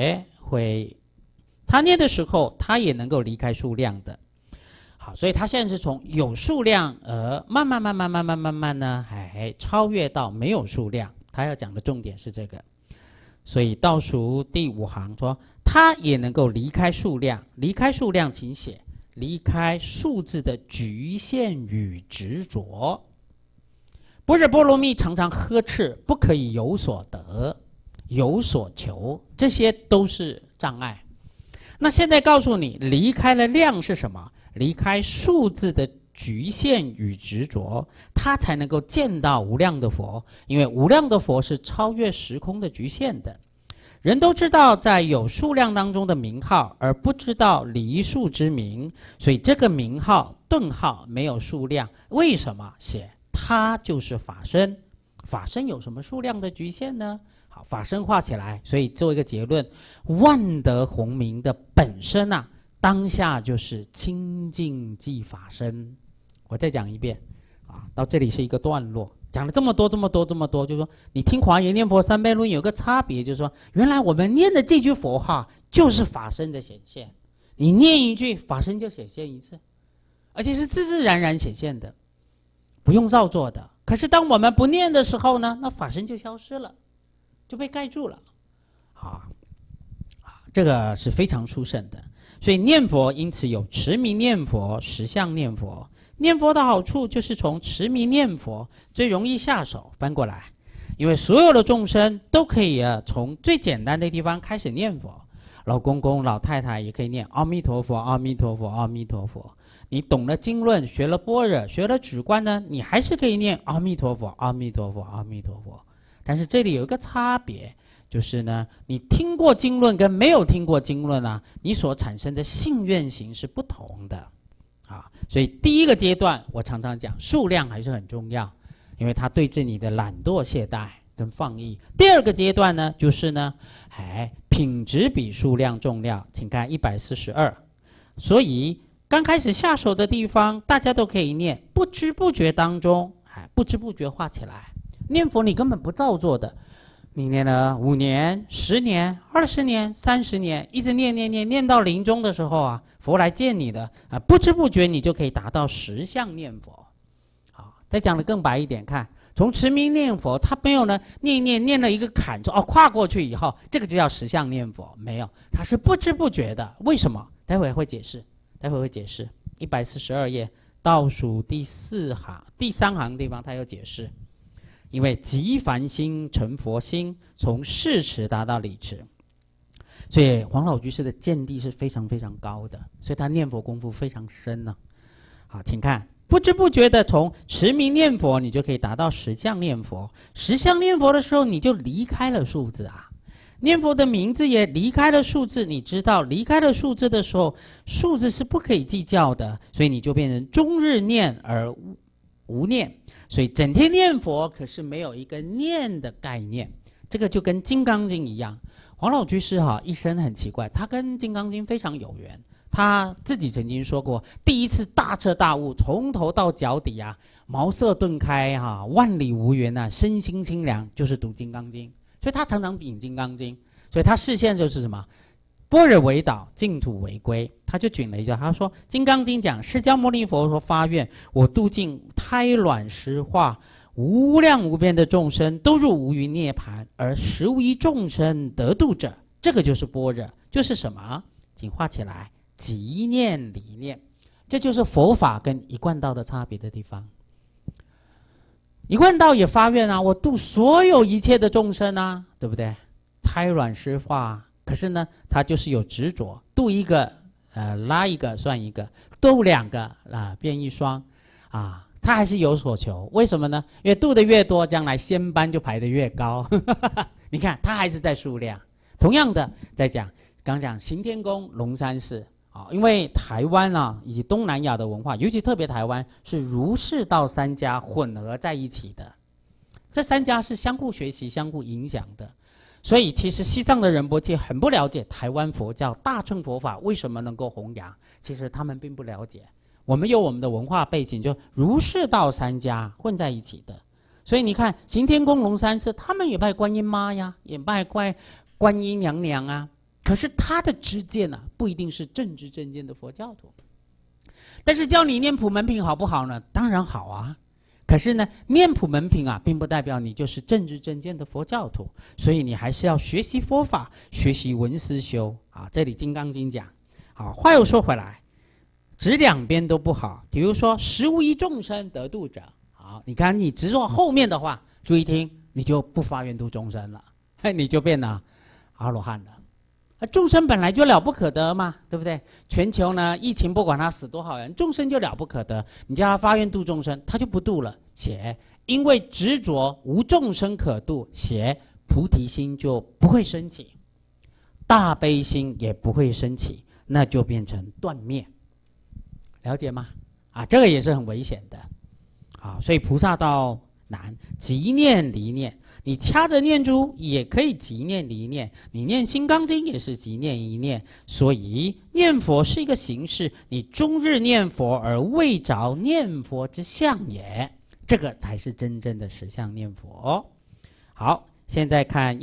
他念的时候，他也能够离开数量的。好，所以他现在是从有数量而慢慢呢，超越到没有数量。他要讲的重点是这个。所以倒数第5行说，他也能够离开数量。离开数量，请写离开数字的局限与执着。般若波罗蜜常常呵斥，不可以有所得、有所求，这些都是障碍。那现在告诉你，离开了量是什么？离开数字的局限与执着，他才能够见到无量的佛。因为无量的佛是超越时空的局限的。 人都知道在有数量当中的名号，而不知道离数之名，所以这个名号顿号没有数量。为什么写它就是法身？法身有什么数量的局限呢？好，法身画起来，所以做一个结论：万德洪名的本身啊，当下就是清净即法身。我再讲一遍啊，到这里是一个段落。讲了这么多，就是说，你听华严念佛三昧论有个差别，就是说，原来我们念的这句佛号就是法身的显现。你念一句，法身就显现一次，而且是自自然然显现的，不用造作的。可是当我们不念的时候呢，那法身就消失了，就被盖住了。这个是非常殊胜的。所以念佛因此有持名念佛、实相念佛。念佛的好处就是从持名念佛最容易下手。翻过来，因为所有的众生都可以从最简单的地方开始念佛。老公公、老太太也可以念阿弥陀佛、阿弥陀佛、阿弥陀佛。你懂了经论，学了般若，学了止观呢，你还是可以念阿弥陀佛、阿弥陀佛、阿弥陀佛。但是这里有一个差别，就是呢，你听过经论跟没有听过经论啊，你所产生的信愿行是不同的。所以第一个阶段，我常常讲数量还是很重要，因为它对治你的懒惰、懈怠跟放逸。第二个阶段呢，就是呢，品质比数量重要。请看142。所以刚开始下手的地方，大家都可以念，不知不觉当中，不知不觉画起来。念佛你根本不造作的，你念了5年、10年、20年、30年，一直念到临终的时候啊，佛来见你的不知不觉你就可以达到实相念佛。好，再讲的更白一点，看从持名念佛，他没有呢念了一个坎，说跨过去以后，这个就叫实相念佛，没有，他是不知不觉的。为什么？待会会解释142页倒数第3行地方，他有解释。因为即凡心成佛心，从事持达到理持，所以黄老居士的见地是非常非常高的，所以他念佛功夫非常深呢。好，请看，不知不觉的从持名念佛，你就可以达到实相念佛。实相念佛的时候，你就离开了数字啊，念佛的名字也离开了数字。你知道，离开了数字的时候，数字是不可以计较的，所以你就变成终日念而无念。所以整天念佛，可是没有一个念的概念，这个就跟《金刚经》一样。黄老居士一生很奇怪，他跟《金刚经》非常有缘。他自己曾经说过，第一次大彻大悟，从头到脚底啊，茅塞顿开万里无云啊，身心清凉，就是读《金刚经》。所以他常常秉《金刚经》，所以他视线就是什么？般若为导，净土为归。他就举了一句，他说《金刚经》讲释迦牟尼佛说发愿，我度尽胎卵湿化无量无边的众生，都入无余涅槃，而实无一众生得度者。这个就是般若，就是什么？请画起来，即念离念。这就是佛法跟一贯道的差别的地方。一贯道也发愿啊，我度所有一切的众生啊，对不对？胎卵湿化。可是呢，他就是有执着，度一个，拉一个算一个，度2个变一双，他还是有所求。为什么呢？因为度的越多，将来仙班就排得越高。你看，他还是在数量。同样的，在刚讲行天宫、龙山寺因为台湾以及东南亚的文化，尤其特别台湾是儒释道3家混合在一起的，这3家是相互学习、相互影响的。所以其实西藏的仁波切很不了解台湾佛教大乘佛法为什么能够弘扬，其实他们并不了解。我们有我们的文化背景，就儒释道3家混在一起的。所以你看行天宫、龙山寺，他们也拜观音妈呀，也拜观音娘娘啊，可是他的知见不一定是正知正见的佛教徒。但是教你念普门品好不好呢？当然好啊。可是呢，念普门品并不代表你就是正知正见的佛教徒，所以你还是要学习佛法，学习文思修这里《金刚经》讲。好，话又说回来，指两边都不好。比如说，实无一众生得度者。好，你看你执着后面的话，注意听，你就不发愿度众生了，你就变了阿罗汉了。众生本来就了不可得嘛，对不对？全球呢，疫情不管他死多少人，众生就了不可得。你叫他发愿度众生，他就不度了。因为执着无众生可度，菩提心就不会升起。 大悲心也不会升起，那就变成断灭。了解吗？啊，这个也是很危险的。啊，所以菩萨道难，即念离念。你掐着念珠也可以即念离念，你念心刚经也是即念一念。所以念佛是一个形式，你终日念佛而未着念佛之相也，这个才是真正的实相念佛。好，现在看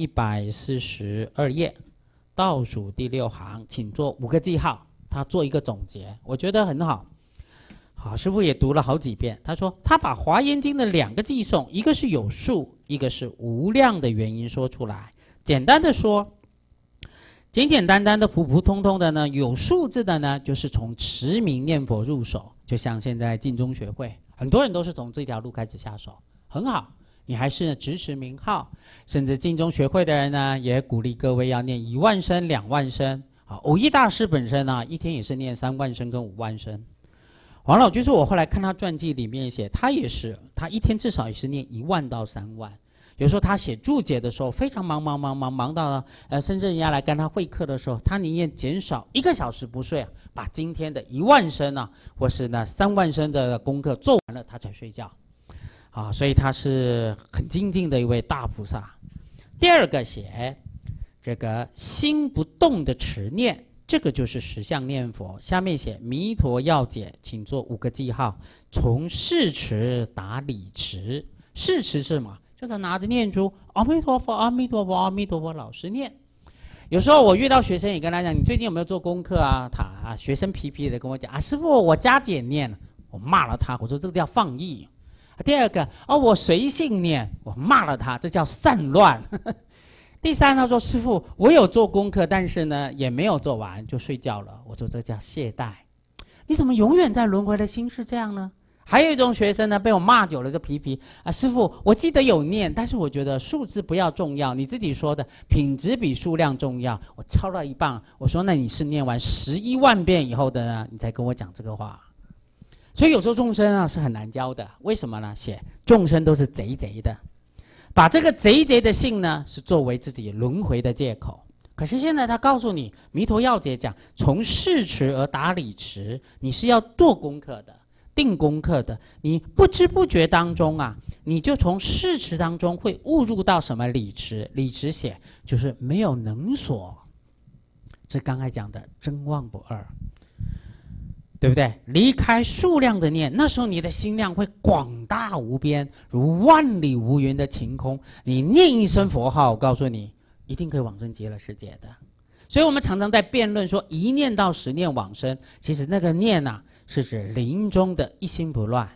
142页倒数第6行，请做5个记号。他做一个总结，我觉得很好。好，师父也读了好几遍。他说他把《华严经》的2个偈颂，一个是有数，一个是无量的原因说出来。简单的说，简简单单的、普普通通的呢，有数字的呢，就是从持名念佛入手。就像现在净宗学会，很多人都是从这条路开始下手，很好。你还是直持名号，甚至净宗学会的人呢，也鼓励各位要念1万声、2万声。啊，偶益大师本身呢，一天也是念3万声跟5万声。王老居士，我后来看他传记里面写，他也是，他一天至少也是念1万到3万。有时候他写注解的时候非常忙到了，甚至人家来跟他会客的时候，他宁愿减少1个小时不睡啊，把今天的1万声啊，或是呢3万声的功课做完了，他才睡觉。啊，所以他是很精进的一位大菩萨。第2个写这个心不动的持念。这个就是实相念佛。下面写弥陀要解，请做5个记号。从事持达理持，事持是什么？就是拿着念珠，阿弥陀佛，阿弥陀佛，阿弥陀佛，老实念。有时候我遇到学生也跟他讲，你最近有没有做功课啊？他学生皮皮的跟我讲啊，师父，我加减念，我骂了他，我说这个叫放逸。第2个我随性念，我骂了他，这叫散乱。第3，他说师父，我有做功课，但是呢也没有做完就睡觉了。我说这叫懈怠。你怎么永远在轮回的心是这样呢？还有一种学生呢，被我骂久了就皮皮啊，师父，我记得有念，但是我觉得数字不要重要，你自己说的品质比数量重要。我抄到一半，我说那你是念完11万遍以后的呢，你才跟我讲这个话。所以有时候众生啊是很难教的，为什么呢？写众生都是贼贼的。把这个贼贼的性呢，是作为自己轮回的借口。可是现在他告诉你，弥陀要解讲，从事持而达理持，你是要做功课的，定功课的。你不知不觉当中啊，你就从事持当中会误入到什么理持？理持写就是没有能所，这刚才讲的真妄不二。对不对？离开数量的念，那时候你的心量会广大无边，如万里无云的晴空。你念一声佛号，我告诉你，一定可以往生极乐世界的。所以我们常常在辩论说，1念到10念往生，其实那个念啊，是指临终的一心不乱。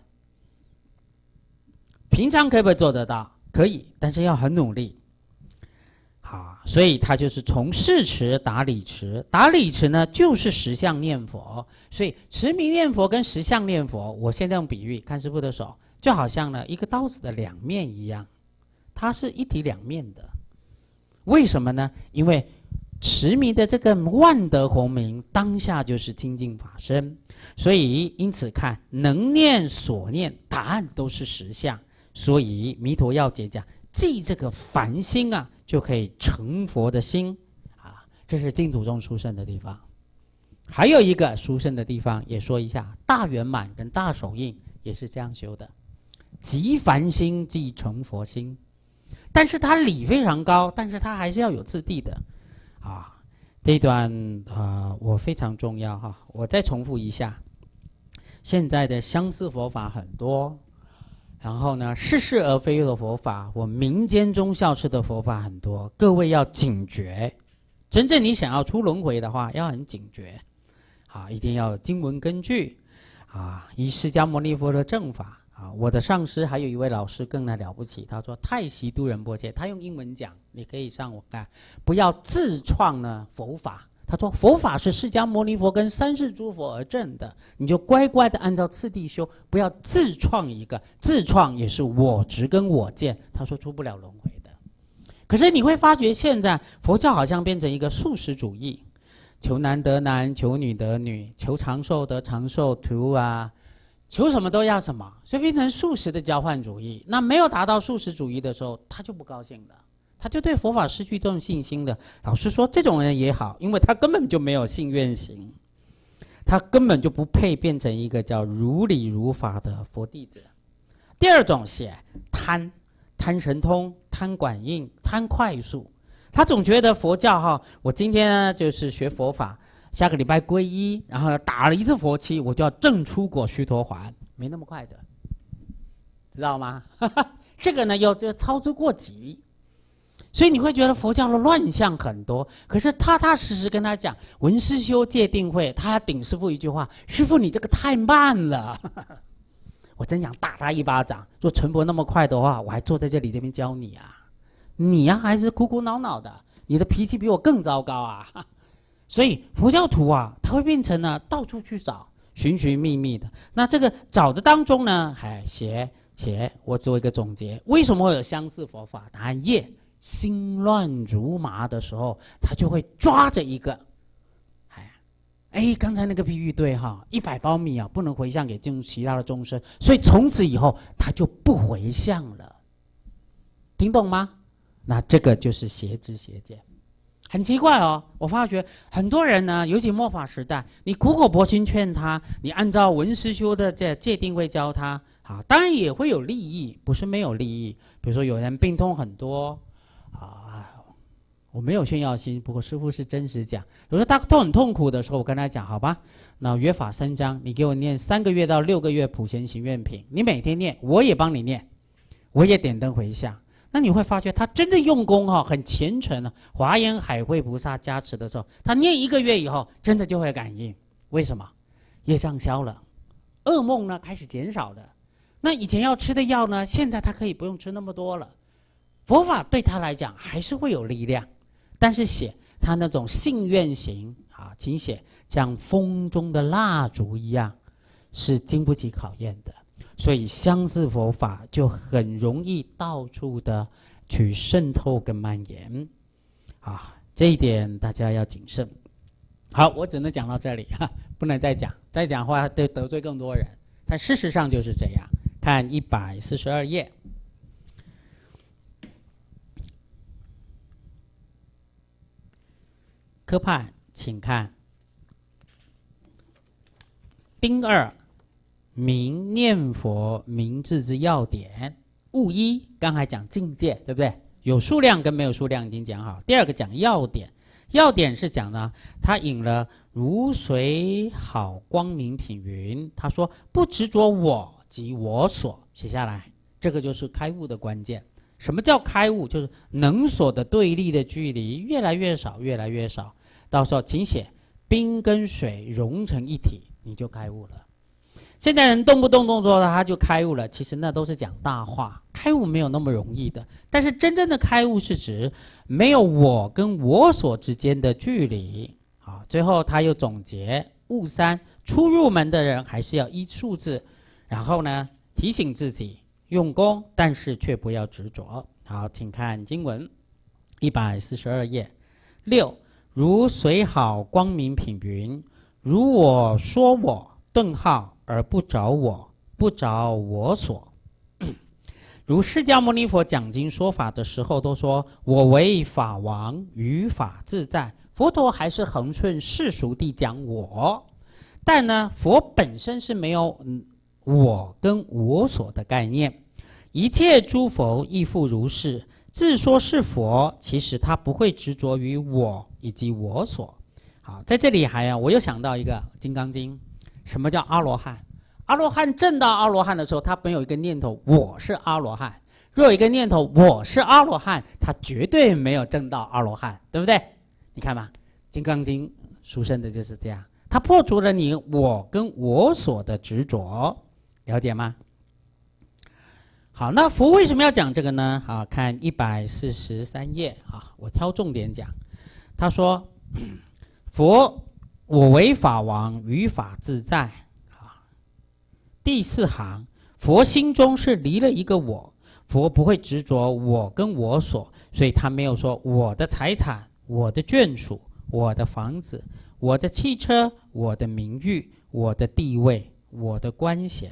平常可不可以做得到？可以，但是要很努力。好，所以他就是从事持达理持，达理持呢就是实相念佛。所以持名念佛跟实相念佛，我现在用比喻，看师父的手，就好像呢一个刀子的2面一样，它是一体2面的。为什么呢？因为持名的这个万德洪名，当下就是清净法身，所以因此看能念所念，答案都是实相。所以弥陀要解讲，记这个凡心啊，就可以成佛的心啊，这是净土中殊胜的地方。还有一个殊胜的地方也说一下，大圆满跟大手印也是这样修的，即凡心即成佛心。但是它理非常高，但是它还是要有次第的啊。这一段我非常重要哈，我再重复一下。现在的相似佛法很多，然后呢，似是而非的佛法，我民间中校式的佛法很多，各位要警觉。真正你想要出轮回的话，要很警觉，啊，一定要有经文根据，啊，以释迦牟尼佛的正法，啊，我的上师还有一位老师更了不起，他说太习都仁波切，他用英文讲，你可以上我看，不要自创呢佛法。他说佛法是释迦牟尼佛跟三世诸佛而证的，你就乖乖的按照次第修，不要自创一个，自创也是我执跟我见。他说出不了轮回的。可是你会发觉现在佛教好像变成一个素食主义，求男得男，求女得女，求长寿得长寿，求什么都要什么，所以变成素食的交换主义。那没有达到素食主义的时候，他就不高兴了。 他就对佛法失去这种信心的。老实说，这种人也好，因为他根本就没有信愿行，他根本就不配变成一个叫如理如法的佛弟子。第二种写贪，贪神通，贪感应，贪快速。他总觉得佛教哈，我今天呢就是学佛法，下个礼拜皈依，然后打了一次佛七，我就要证出果须陀洹，没那么快的，知道吗？这个呢又操之过急，所以你会觉得佛教的乱象很多。可是踏踏实实跟他讲闻思修戒定慧，他要顶师父一句话：师父你这个太慢了。我真想打他一巴掌，说成佛那么快的话，我还坐在这里这边教你啊？你呀还是苦苦恼恼的，你的脾气比我更糟糕啊！所以佛教徒啊，他会变成呢到处去找，寻寻觅觅的。那这个找的当中呢，写我做一个总结，为什么会有相似佛法？答案业，心乱如麻的时候，他就会抓着一个，刚才那个譬喻对哈，100包米啊，不能回向给其他的众生，所以从此以后他就不回向了，听懂吗？那这个就是邪知邪见。很奇怪哦，我发觉很多人呢，尤其末法时代，你苦口婆心劝他，你按照文思修的这戒定慧教他，好，当然也会有利益，不是没有利益。比如说有人病痛很多我没有炫耀心，不过师父是真实讲。有时候他很痛苦的时候，我跟他讲，好吧，那约法3章，你给我念3个月到6个月普贤行愿品，你每天念，我也帮你念，我也点灯回向。那你会发觉他真正用功很虔诚华严海会菩萨加持的时候，他念1个月以后，真的就会感应。为什么？业障消了，噩梦呢开始减少了。那以前要吃的药呢，现在他可以不用吃那么多了。佛法对他来讲还是会有力量，但是写他那种信愿行请写像风中的蜡烛一样，是经不起考验的。所以相似佛法就很容易到处的去渗透跟蔓延这一点大家要谨慎。好，我只能讲到这里不能再讲的话得罪更多人，但事实上就是这样。看142页，科判请看丁2明念佛明智之要点。物一刚才讲境界，对不对？有数量跟没有数量已经讲好。第2个讲要点，要点是讲呢，他引了如水好光明品云，他说不执着我及我所，写下来，这个就是开悟的关键。什么叫开悟？就是能所的对立的距离越来越少，越来越少。到时候请写冰跟水融成一体，你就开悟了。现在人动不动说他就开悟了，其实那都是讲大话，开悟没有那么容易的。但是真正的开悟是指没有我跟我所之间的距离。好，最后他又总结悟3，初入门的人还是要依数字，然后呢提醒自己用功，但是却不要执着。好，请看经文142页6，如水好光明品云，如我说我顿号而不着我，不着我所。如释迦牟尼佛讲经说法的时候都说我为法王，于法自在。佛陀还是恒顺世俗地讲我，但呢佛本身是没有我跟我所的概念。一切诸佛亦复如是，自说是佛，其实他不会执着于我以及我所。好，在这里我又想到一个《金刚经》，什么叫阿罗汉？阿罗汉证到阿罗汉的时候，他没有一个念头我是阿罗汉。若有一个念头我是阿罗汉，他绝对没有证到阿罗汉，对不对？你看吧，《金刚经》书生的就是这样，他破除了你我跟我所的执着，了解吗？好，那佛为什么要讲这个呢？看143页我挑重点讲。他说佛我为法王，于法自在。第4行，佛心中是离了一个我，佛不会执着我跟我所，所以他没有说我的财产、我的眷属、我的房子、我的汽车、我的名誉、我的地位、我的官衔。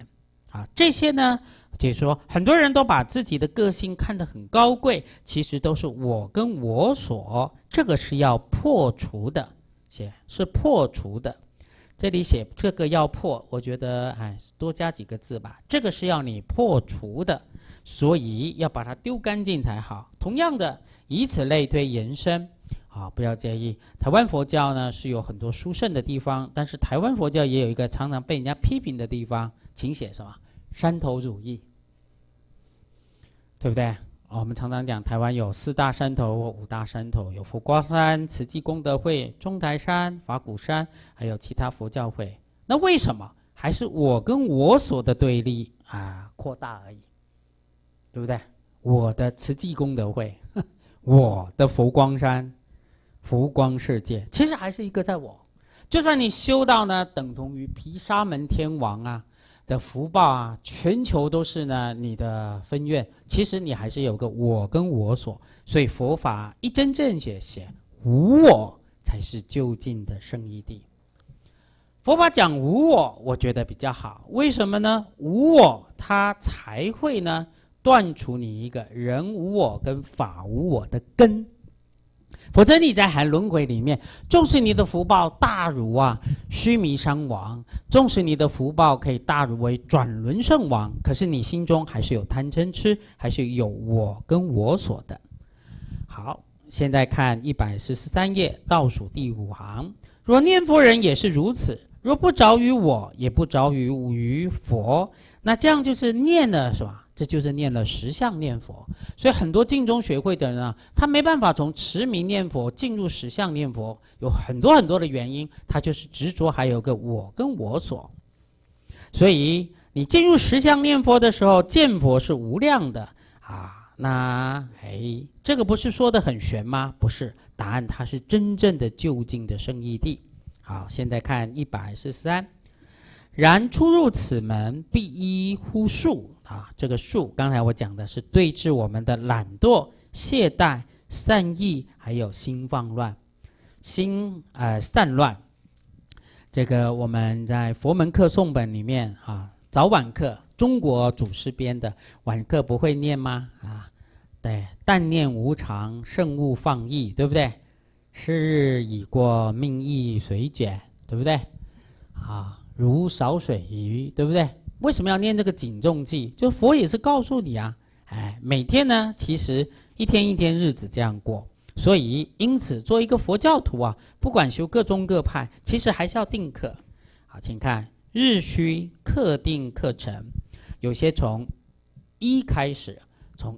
啊，这些呢，就是说很多人都把自己的个性看得很高贵，其实都是我跟我所，这个是要破除的，是破除的。这里写这个要破，我觉得多加几个字吧，这个是要你破除的，所以要把它丢干净才好。同样的，以此类推延伸。不要介意，台湾佛教呢是有很多殊胜的地方，但是台湾佛教也有一个常常被人家批评的地方，请写什么？山头主义，对不对？我们常常讲台湾有4大山头或5大山头，有佛光山、慈济功德会、中台山、法鼓山，还有其他佛教会。那为什么还是我跟我所的对立扩大而已，对不对？我的慈济功德会，我的佛光山、佛光世界，其实还是一个在我。就算你修到呢，等同于毗沙门天王的福报全球都是呢你的分愿，其实你还是有个我跟我所，所以佛法一真正写无我才是究竟的圣义地。佛法讲无我，我觉得比较好，为什么呢？无我它才会呢断除你一个人无我跟法无我的根，否则你在含轮回里面，纵使你的福报大如须弥山王，纵使你的福报可以大如为转轮圣王，可是你心中还是有贪嗔痴，还是有我跟我所的。好，现在看143页倒数第5行，若念佛人也是如此，若不着于我，也不着于佛，那这样就是念了是吧？这就是念了10相念佛。所以很多净宗学会的人他没办法从持名念佛进入10相念佛，有很多很多的原因，他就是执着还有个我跟我所。所以你进入10相念佛的时候，见佛是无量的那这个不是说的很玄吗？不是，答案它是真正的究竟的圣义地。好，现在看143，然出入此门，必依乎数这个数刚才我讲的是对治我们的懒惰、懈怠、善意，还有心放乱、心散乱。这个我们在佛门课诵本里面早晚课中国祖师编的晚课不会念吗？对，但念无常，慎勿放逸，对不对？是日已过，命亦随卷，对不对？如少水鱼，对不对？为什么要念这个警众记？就佛也是告诉你每天呢，其实一天一天日子这样过，所以因此做一个佛教徒不管修各宗各派，其实还是要定课。好，请看日须课定课程，有些从1开始，从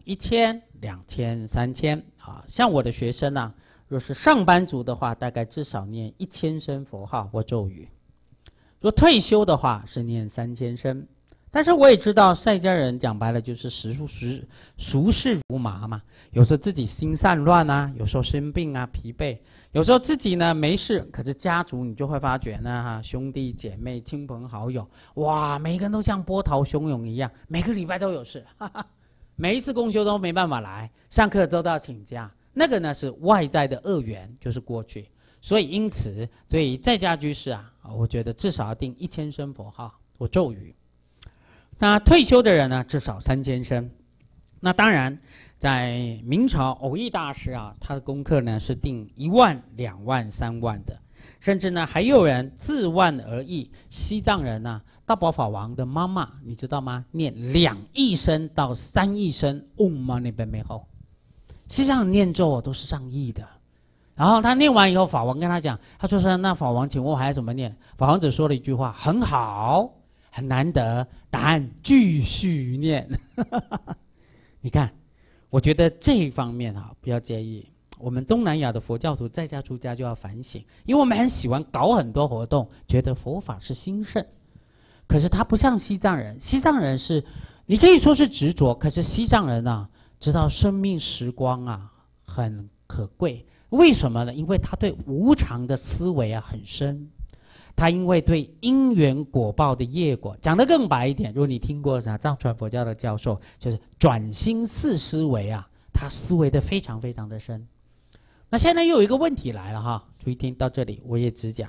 1000、2000、3000像我的学生若是上班族的话，大概至少念1000声佛号或咒语。若退休的话是念3000声，但是我也知道在家人讲白了就是俗世如麻嘛，有时候自己心散乱有时候生病疲惫，有时候自己呢没事，可是家族你就会发觉呢兄弟姐妹亲朋好友每个人都像波涛汹涌一样，每个礼拜都有事每一次公休都没办法来，上课都要请假，那个呢是外在的恶缘，就是过去。所以因此对于在家居士我觉得至少要定1000声佛号或咒语。那退休的人呢，至少3000声。那当然在明朝偶益大师他的功课呢是定1万、2万、3万的，甚至呢还有人自万而易。西藏人大宝法王的妈妈你知道吗？念2亿声到3亿声Om Mani Padme Hum，西藏念咒都是上亿的。然后他念完以后，法王跟他讲，他说那法王请问我还要怎么念？法王只说了一句话，很好，很难得，答案继续念你看，我觉得这一方面不要介意，我们东南亚的佛教徒在家出家就要反省，因为我们很喜欢搞很多活动，觉得佛法是兴盛，可是他不像西藏人，西藏人是你可以说是执着，可是西藏人知道生命时光很可贵。为什么呢？因为他对无常的思维很深，他因为对因缘果报的业果讲得更白一点，如果你听过藏传佛教的教授，就是转心四思维他思维的非常非常的深。那现在又有一个问题来了注意听到这里，我也只讲，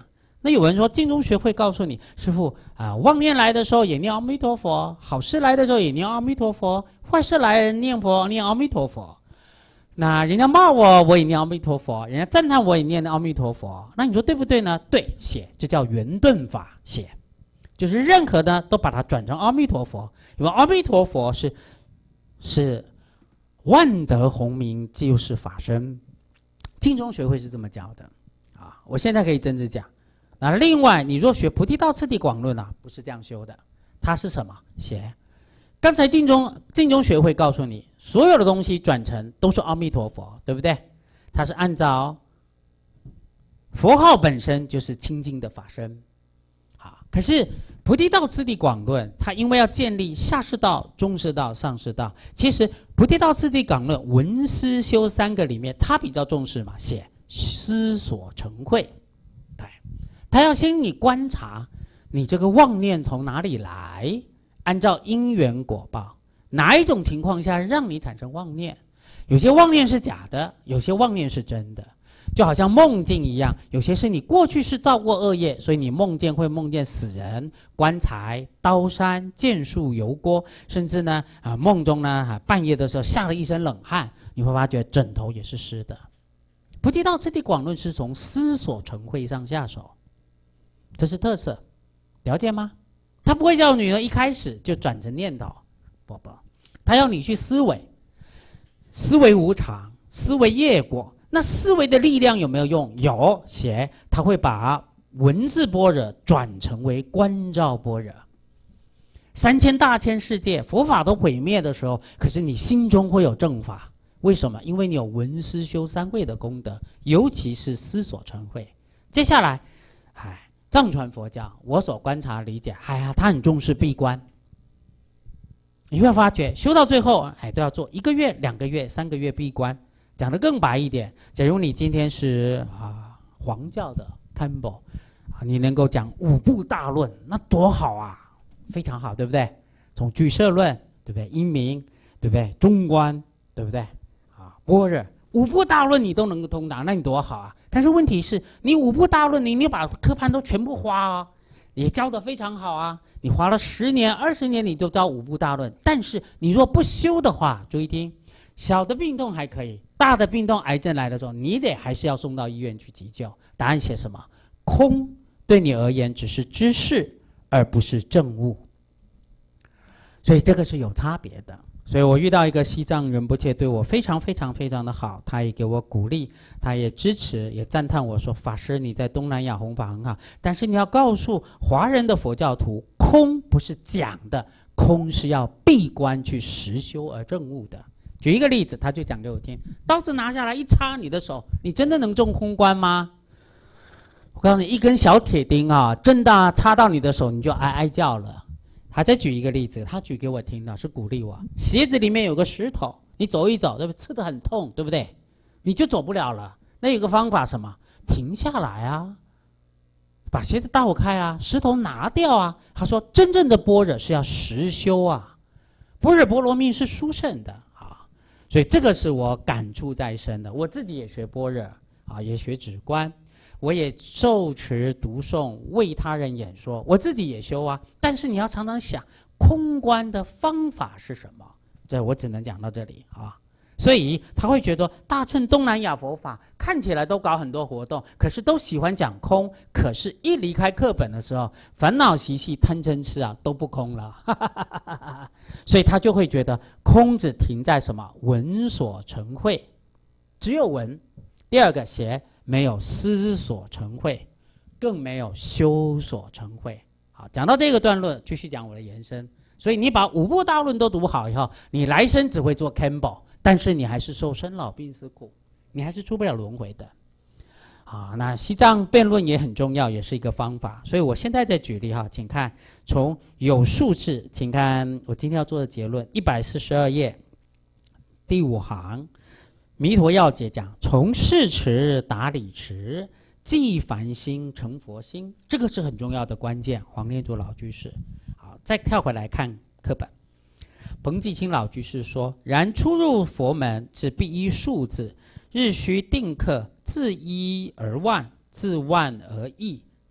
那有人说净宗学会告诉你，师父妄念来的时候也念阿弥陀佛，好事来的时候也念阿弥陀佛，坏事来念阿弥陀佛。那人家骂我也念阿弥陀佛；人家赞叹我也念阿弥陀佛。那你说对不对呢？对，写这叫圆顿法写，就是任何的都把它转成阿弥陀佛，因为阿弥陀佛是万德洪名，就是法身。净宗学会是这么教的啊。我现在可以真实讲。那另外，你若学菩提道次第广论不是这样修的，它是什么？写。刚才净宗学会告诉你，所有的东西转成都是阿弥陀佛，对不对？它是按照佛号本身就是清净的法身。好，可是菩提道次第广论，它因为要建立下士道、中士道、上士道，其实菩提道次第广论闻思修三个里面，它比较重视嘛，写思所成慧。对，它要先你观察你这个妄念从哪里来。按照因缘果报，哪一种情况下让你产生妄念？有些妄念是假的，有些妄念是真的，就好像梦境一样。有些是你过去是造过恶业，所以你会梦见死人、棺材、刀山、剑树、油锅，甚至呢梦中呢半夜的时候吓了一身冷汗，你会发觉枕头也是湿的。菩提道次第广论是从思所成慧上下手，这是特色，了解吗？他不会叫你一开始就转成念头，不，他要你去思维，思维无常，思维业果。那思维的力量有没有用？有，写他会把文字般若转成为观照般若。3000大千世界佛法都毁灭的时候，可是你心中会有正法，为什么？因为你有闻思修三慧的功德，尤其是思所成慧。接下来，藏传佛教，我所观察理解，他很重视闭关。你会发觉修到最后，都要做1个月、2个月、3个月闭关。讲得更白一点，假如你今天是黄教的 Campbell， 你能够讲5部大论，那多好啊，非常好，对不对？从俱舍论，对不对？因明，对不对？中观，对不对？般若5部大论你都能够通达，那你多好啊！但是问题是你5部大论，你把科判都全部花也教得非常好啊！你花了10年、20年，你就教5部大论。但是你若不修的话，注意听，小的病痛还可以，大的病痛，癌症来的时候，你还是要送到医院去急救。答案写什么？空对你而言只是知识，而不是证悟。所以这个是有差别的。所以我遇到一个西藏仁波切对我非常非常非常的好，他也给我鼓励，他也支持，也赞叹我说，法师你在东南亚弘法很好，但是你要告诉华人的佛教徒，空不是讲的，空是要闭关去实修而证悟的。举一个例子，他就讲给我听，刀子拿下来一插你的手，你真的能中空关吗？我告诉你，一根小铁钉真的插到你的手，你就哀哀叫了。他再举一个例子，他举给我听的是鼓励我，鞋子里面有个石头，你走一走，对不对？刺得很痛，对不对？你就走不了了。那有个方法，什么？停下来把鞋子倒开石头拿掉他说，真正的般若是要实修般若波罗蜜是殊胜的所以这个是我感触在身的。我自己也学般若也学止观。我也受持读诵，为他人演说，我自己也修但是你要常常想，空观的方法是什么？这我只能讲到这里所以他会觉得大乘东南亚佛法看起来都搞很多活动，可是都喜欢讲空，可是一离开课本的时候，烦恼习气贪嗔痴都不空了所以他就会觉得空只停在什么？闻所成慧，只有闻。第二个写没有思所成慧，更没有修所成慧。好，讲到这个段落，继续讲我的延伸。所以你把5部大论都读好以后，你来生只会做 Campbell， 但是你还是受生老病死苦，你还是出不了轮回的。好，那西藏辩论也很重要，也是一个方法。所以我现在在举例请看从有数字，请看我今天要做的结论，142页第5行。弥陀要解讲，从事持达理持，即凡心成佛心，这个是很重要的关键。黄念祖老居士，好，再跳回来看课本。彭继清老居士说：“然初入佛门，只必依数字，日须定课，自一而万，自万而异，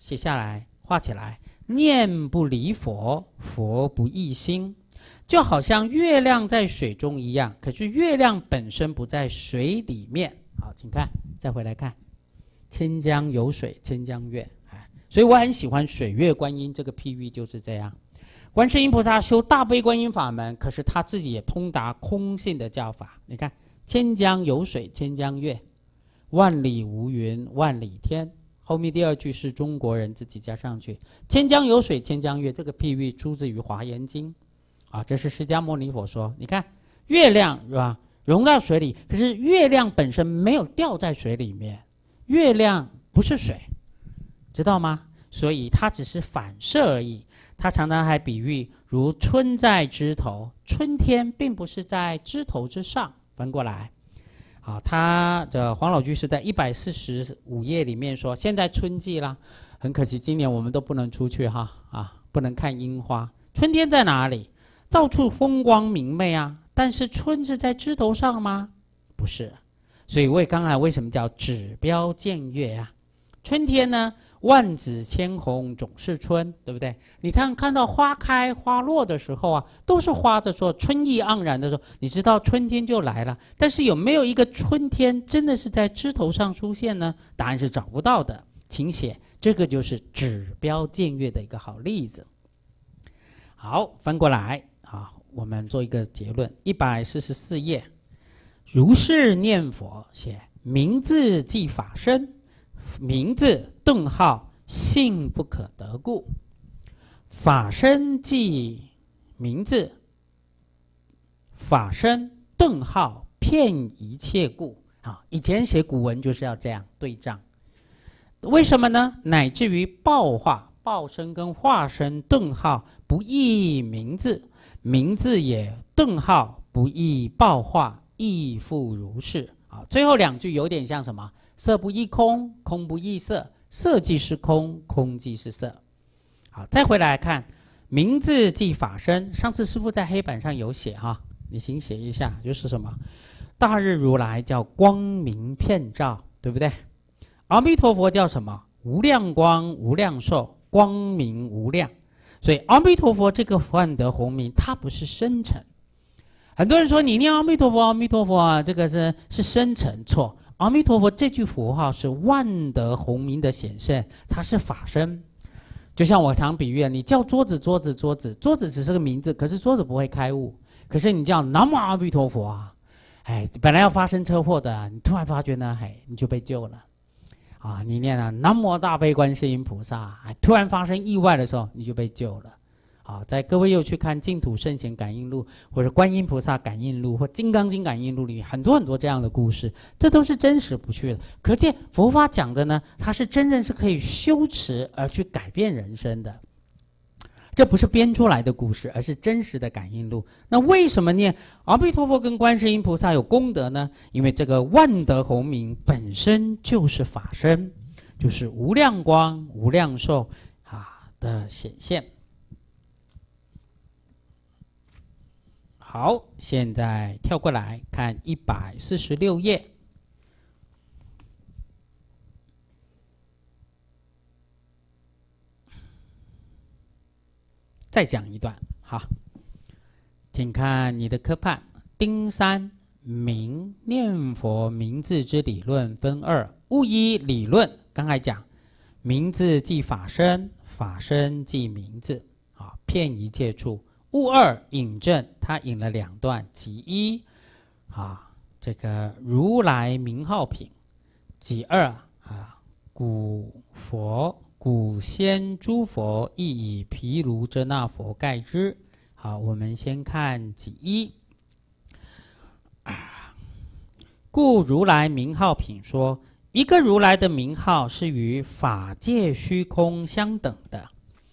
写下来，画起来。念不离佛，佛不异心，就好像月亮在水中一样，可是月亮本身不在水里面。好，请看，再回来看，千江有水千江月。所以我很喜欢水月观音这个譬喻，就是这样。观世音菩萨修大悲观音法门，可是他自己也通达空性的教法。你看，千江有水千江月，万里无云万里天。后面第二句是中国人自己加上去，千江有水千江月，这个譬喻出自于华严经啊，这是释迦牟尼佛说。你看月亮是吧，融到水里，可是月亮本身没有掉在水里面，月亮不是水，知道吗？所以它只是反射而已。他常常还比喻如春在枝头，春天并不是在枝头之上。翻过来，好，他的黄老居士在145页里面说，现在春季啦，很可惜今年我们都不能出去哈不能看樱花。春天在哪里？到处风光明媚啊，但是春是在枝头上吗？不是。所以刚才为什么叫指标见月啊？春天呢，万紫千红总是春，对不对？你看到花开花落的时候啊，都是花的时候，春意盎然的时候，你知道春天就来了。但是有没有一个春天真的是在枝头上出现呢？答案是找不到的。请写，这个就是指标见月的一个好例子。好，翻过来啊，我们做一个结论。144页，如是念佛，写名字即法身。名字顿号性不可得故，法身即名字，法身顿号骗一切故。以前写古文就是要这样对仗。为什么呢？乃至于报化，报身跟化身顿号不异名字，名字也顿号不异报化，亦复如是。最后两句有点像什么？色不异空，空不异色，色即是空，空即是色。好，再回来看名字即法身。上次师父在黑板上有写哈，你请写一下，就是什么？大日如来叫光明遍照，对不对？阿弥陀佛叫什么？无量光无量寿，光明无量。所以阿弥陀佛这个万德洪名，它不是生成。很多人说你念阿弥陀佛，阿弥陀佛啊，这个是生成，错。阿弥陀佛这句佛号是万德洪名的显现，它是法身。就像我常比喻，你叫桌子桌子桌子，桌子只是个名字，可是桌子不会开悟。可是你叫南无阿弥陀佛啊，本来要发生车祸的，你突然发觉呢，你就被救了。你念了南无大悲观世音菩萨，突然发生意外的时候，你就被救了。在各位又去看净土圣贤感应录，或者观音菩萨感应录，或金刚经感应录里很多很多这样的故事，这都是真实不虚的。可见佛法讲的呢，它是真正是可以修持而去改变人生的，这不是编出来的故事，而是真实的感应录。那为什么念阿弥陀佛跟观世音菩萨有功德呢？因为这个万德洪名本身就是法身，就是无量光无量寿的显现。好，现在跳过来看146页。再讲一段，好，请看你的科判。丁3，名念佛名字之理论分2。物一理论，刚才讲名字即法身，法身即名字，遍一切处。物2引证，他引了2段，即一这个如来名号品，即2古先诸佛亦以毗卢遮那佛盖之。好，我们先看即一。故如来名号品说，一个如来的名号是与法界虚空相等的。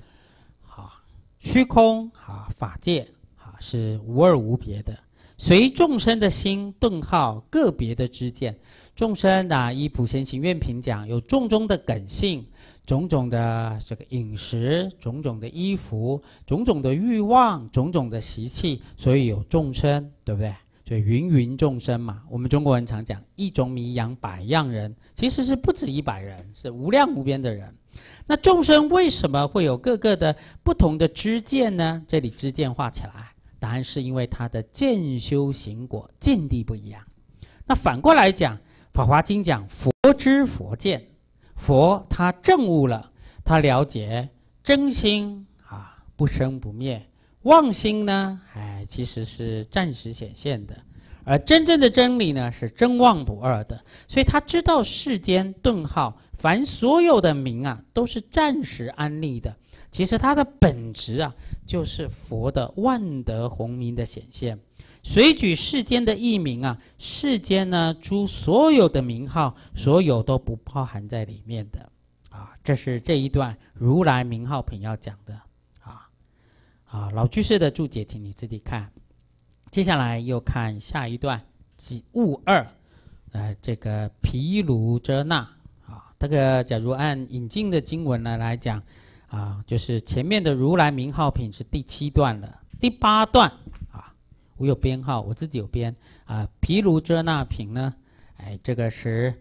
虚空法界是无二无别的，随众生的心顿号个别的知见。众生依普贤行愿品讲，有种种的根性，种种的这个饮食，种种的衣服，种种的欲望，种种的习气，所以有众生，对不对？ 所以芸芸众生嘛，我们中国人常讲一种米养百样人，其实是不止100人，是无量无边的人。那众生为什么会有各个的不同的知见呢？这里知见画起来，答案是因为他的见修行果见地不一样。那反过来讲，《法华经》讲佛知佛见，佛他证悟了，他了解真心啊不生不灭，妄心呢其实是暂时显现的，而真正的真理呢是真妄不二的，所以他知道世间顿号凡所有的名啊都是暂时安立的，其实它的本质啊就是佛的万德洪名的显现。随举世间的义名啊，世间呢诸所有的名号，所有都不包含在里面的啊。这是这一段如来名号品要讲的老居士的注解，请你自己看。接下来又看下一段即物二，这个毗卢遮那这个假如按引进的经文来讲就是前面的如来名号品是第7段了，第8段我有编号，我自己有编毗卢遮那品呢，这个是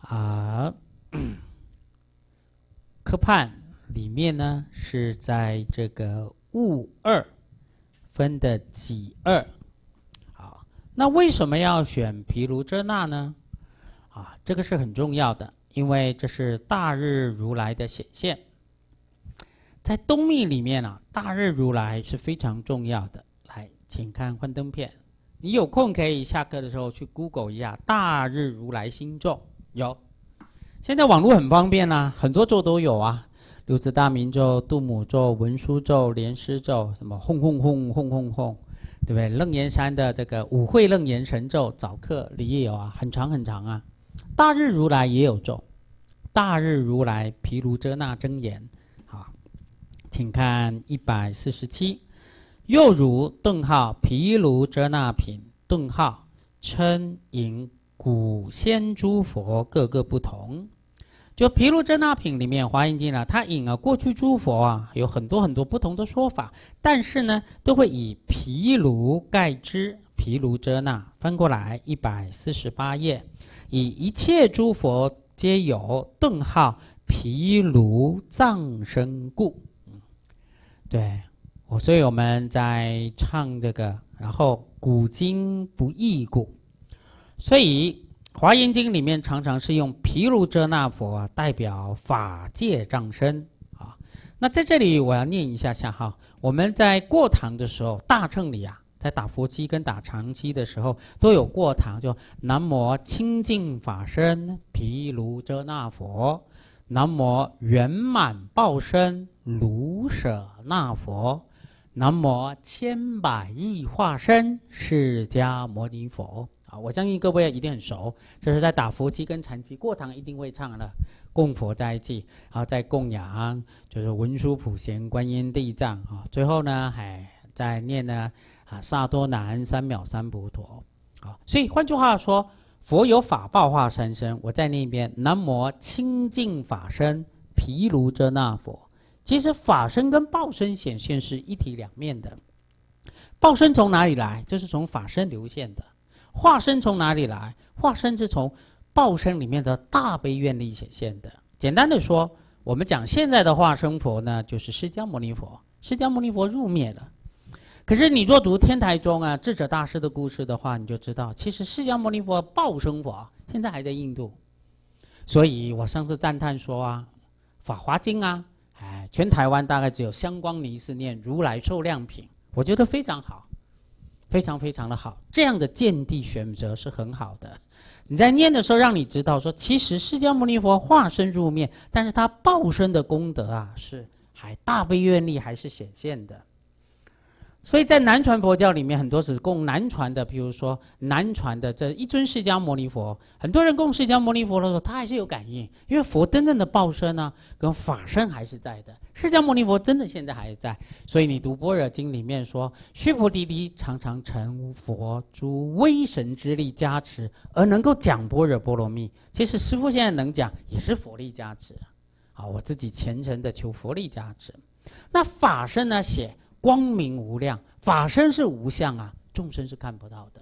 科判里面呢是在这个物二分的己二。好，那为什么要选毗卢遮那呢？这个是很重要的，因为这是大日如来的显现。在东密里面大日如来是非常重要的。来，请看幻灯片，你有空可以下课的时候去 Google 一下大日如来心咒，有。现在网络很方便很多咒都有六字大明咒、度母咒、文殊咒、莲师咒，什么轰轰轰轰轰轰，对不对？楞严山的这个五会楞严神咒，早课里也有很长很长大日如来也有咒，大日如来毗卢遮那真言。好，请看147。又如顿号毗卢遮那品顿号，称引古先诸佛各个不同。就毗卢遮那品里面，华严经它引过去诸佛有很多很多不同的说法，但是呢，都会以毗卢盖之。毗卢遮那翻过来148页，以一切诸佛皆有顿号毗卢藏身故。对。所以我们在唱这个，然后古今不异故，所以华严经里面常常是用毗卢遮那佛代表法界藏身那在这里我要念一下我们在过堂的时候，大乘里在打佛七跟打长七的时候都有过堂，就南无清净法身毗卢遮那佛，南无圆满报身卢舍那佛，南无千百亿化身释迦牟尼佛。我相信各位一定很熟，这是在打佛七跟禅七过堂一定会唱的，供佛在即，然后再供养就是文殊普贤观音地藏最后呢再念呢萨多南三藐三菩陀。所以换句话说，佛有法报化三身，我在那边南无清净法身毗卢遮那佛。其实法身跟报身显现是一体两面的。报身从哪里来？就是从法身流现的。化身从哪里来？化身是从报身里面的大悲愿力显现的。简单的说，我们讲现在的化身佛呢，就是释迦牟尼佛。释迦牟尼佛入灭了，可是你若读天台宗智者大师的故事的话，你就知道，其实释迦牟尼佛报身佛现在还在印度。所以我上次赞叹说法华经全台湾大概只有香光尼是念如来寿量品，我觉得非常好，非常非常的好。这样的见地选择是很好的。你在念的时候，让你知道说，其实释迦牟尼佛化身入灭，但是他报身的功德是还大悲愿力还是显现的。所以在南传佛教里面，很多只供南传的，比如说南传的这一尊释迦牟尼佛，很多人供释迦牟尼佛的时候，他还是有感应，因为佛真正的报身跟法身还是在的。释迦牟尼佛真的现在还在，所以你读般若经里面说，须菩提提常常承佛诸威神之力加持，而能够讲般若波罗蜜。其实师父现在能讲，也是佛力加持我自己虔诚的求佛力加持。那法身呢，写光明无量，法身是无相众生是看不到的，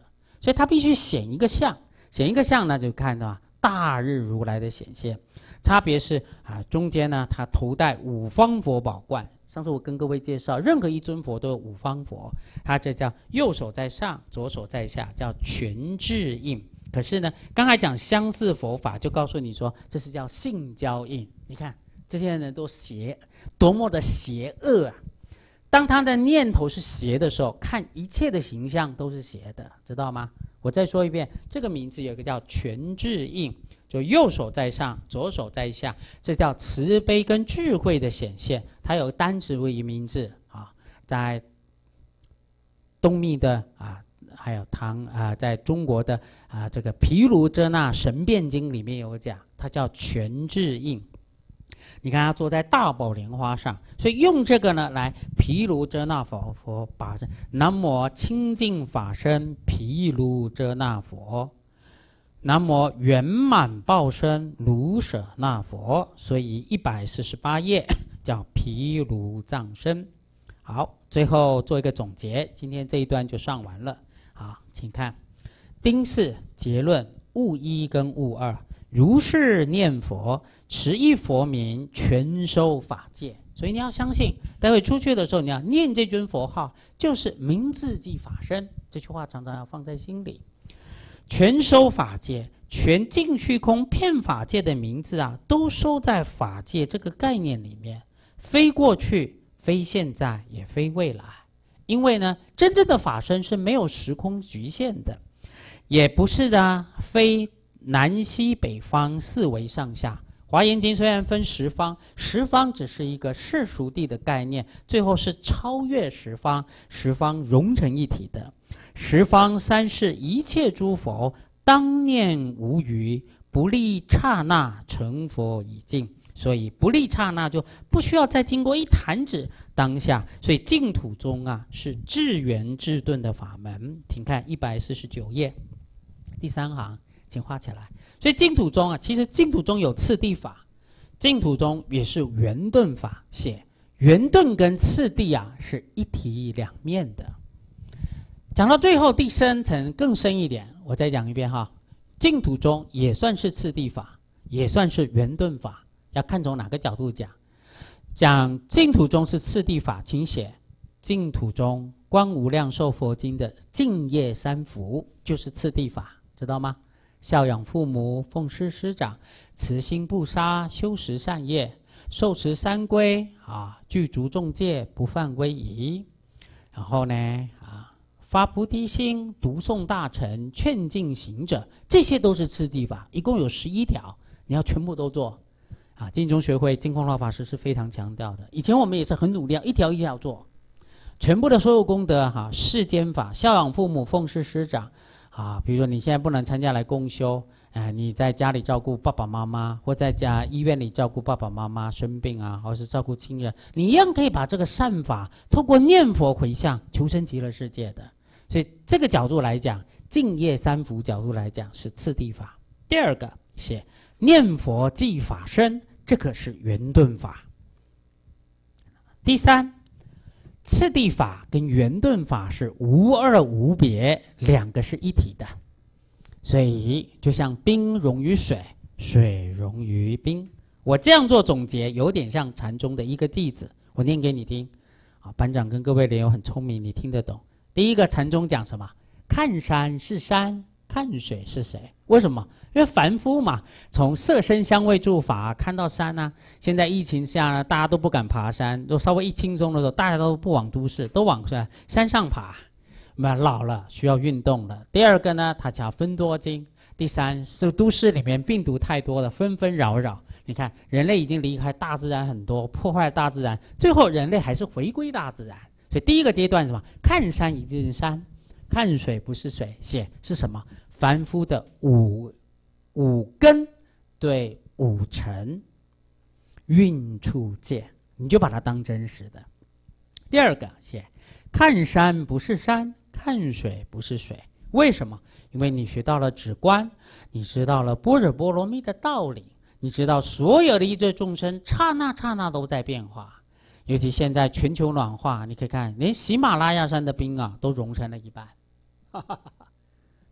所以他必须显一个相，显一个相呢，就看到大日如来的显现。差别是中间呢，他头戴五方佛宝冠。上次我跟各位介绍，任何一尊佛都有五方佛，它这叫右手在上，左手在下，叫全智印。可是呢，刚才讲相似佛法，就告诉你说，这是叫性交印。你看这些人都多么的邪恶啊！当他的念头是邪的时候，看一切的形象都是邪的，知道吗？我再说一遍，这个名字有一个叫全智印，就右手在上，左手在下，这叫慈悲跟智慧的显现。它有单指为一名字在东密的还有在中国的这个毗卢遮那神变经里面有讲，它叫全智印。你看他坐在大宝莲花上，所以用这个呢来毗卢遮那佛把南无清净法身毗卢遮那佛，南无圆满报身卢舍那佛，所以148页叫毗卢藏身。好，最后做一个总结，今天这一段就上完了。好，请看丁4结论，悟1跟悟2，如是念佛，持一佛名，全收法界。所以你要相信，待会出去的时候，你要念这尊佛号，就是名字即法身。这句话常常要放在心里。全收法界，全尽虚空遍法界的名字都收在法界这个概念里面，非过去，非现在，也非未来。因为呢，真正的法身是没有时空局限的，也不是非南西北方四维上下。华严经虽然分十方，十方只是一个世俗地的概念，最后是超越十方，十方融成一体的。十方三世一切诸佛，当念无余，不立刹那成佛已尽。所以不立刹那就不需要再经过一弹指当下，所以净土宗是至圆至顿的法门。请看149页第3行，请画起来。所以净土宗其实净土宗有次第法，净土宗也是圆顿法，写圆顿跟次第是一体两面的。讲到最后第深层更深一点，我再讲一遍净土宗也算是次第法，也算是圆顿法。要看从哪个角度讲，讲净土宗是次第法，请写净土宗观无量寿佛经的净业三福就是次第法，知道吗？孝养父母，奉事师长，慈心不杀，修十善业，受持三规具足众戒，不犯威仪。然后呢发菩提心，读诵大乘，劝进行者，这些都是次第法，一共有11条，你要全部都做。净宗学会净空老法师是非常强调的，以前我们也是很努力，一条一条做，全部的所有功德世间法，孝养父母，奉事师长比如说你现在不能参加来共修，你在家里照顾爸爸妈妈，或在医院里照顾爸爸妈妈生病或是照顾亲人，你一样可以把这个善法透过念佛回向求生极乐世界的。所以这个角度来讲，净业三福角度来讲是次第法。第二个写念佛即法身，这个是圆顿法。第三，次第法跟圆顿法是无二无别，两个是一体的。所以就像冰溶于水，水溶于冰。我这样做总结，有点像禅宗的一个弟子，我念给你听。班长跟各位莲友很聪明，你听得懂。第一个禅宗讲什么？看山是山，看水是水。为什么？因为凡夫嘛，从色身香味触法看到山现在疫情下大家都不敢爬山，都稍微一轻松的时候，大家都不往都市，都往山上爬。老了需要运动了。第二个呢，他讲分多精。第三是都市里面病毒太多了，纷纷扰扰。你看人类已经离开大自然很多，破坏大自然，最后人类还是回归大自然。所以第一个阶段是什么？看山已经是山，看水不是水，写是什么？凡夫的五根对五尘运处界，你就把它当真实的。第二个写看山不是山，看水不是水。为什么？因为你学到了止观，你知道了般若波罗蜜的道理，你知道所有的一切众生刹那刹那都在变化。尤其现在全球暖化，你可以看连喜马拉雅山的冰都融成了一半，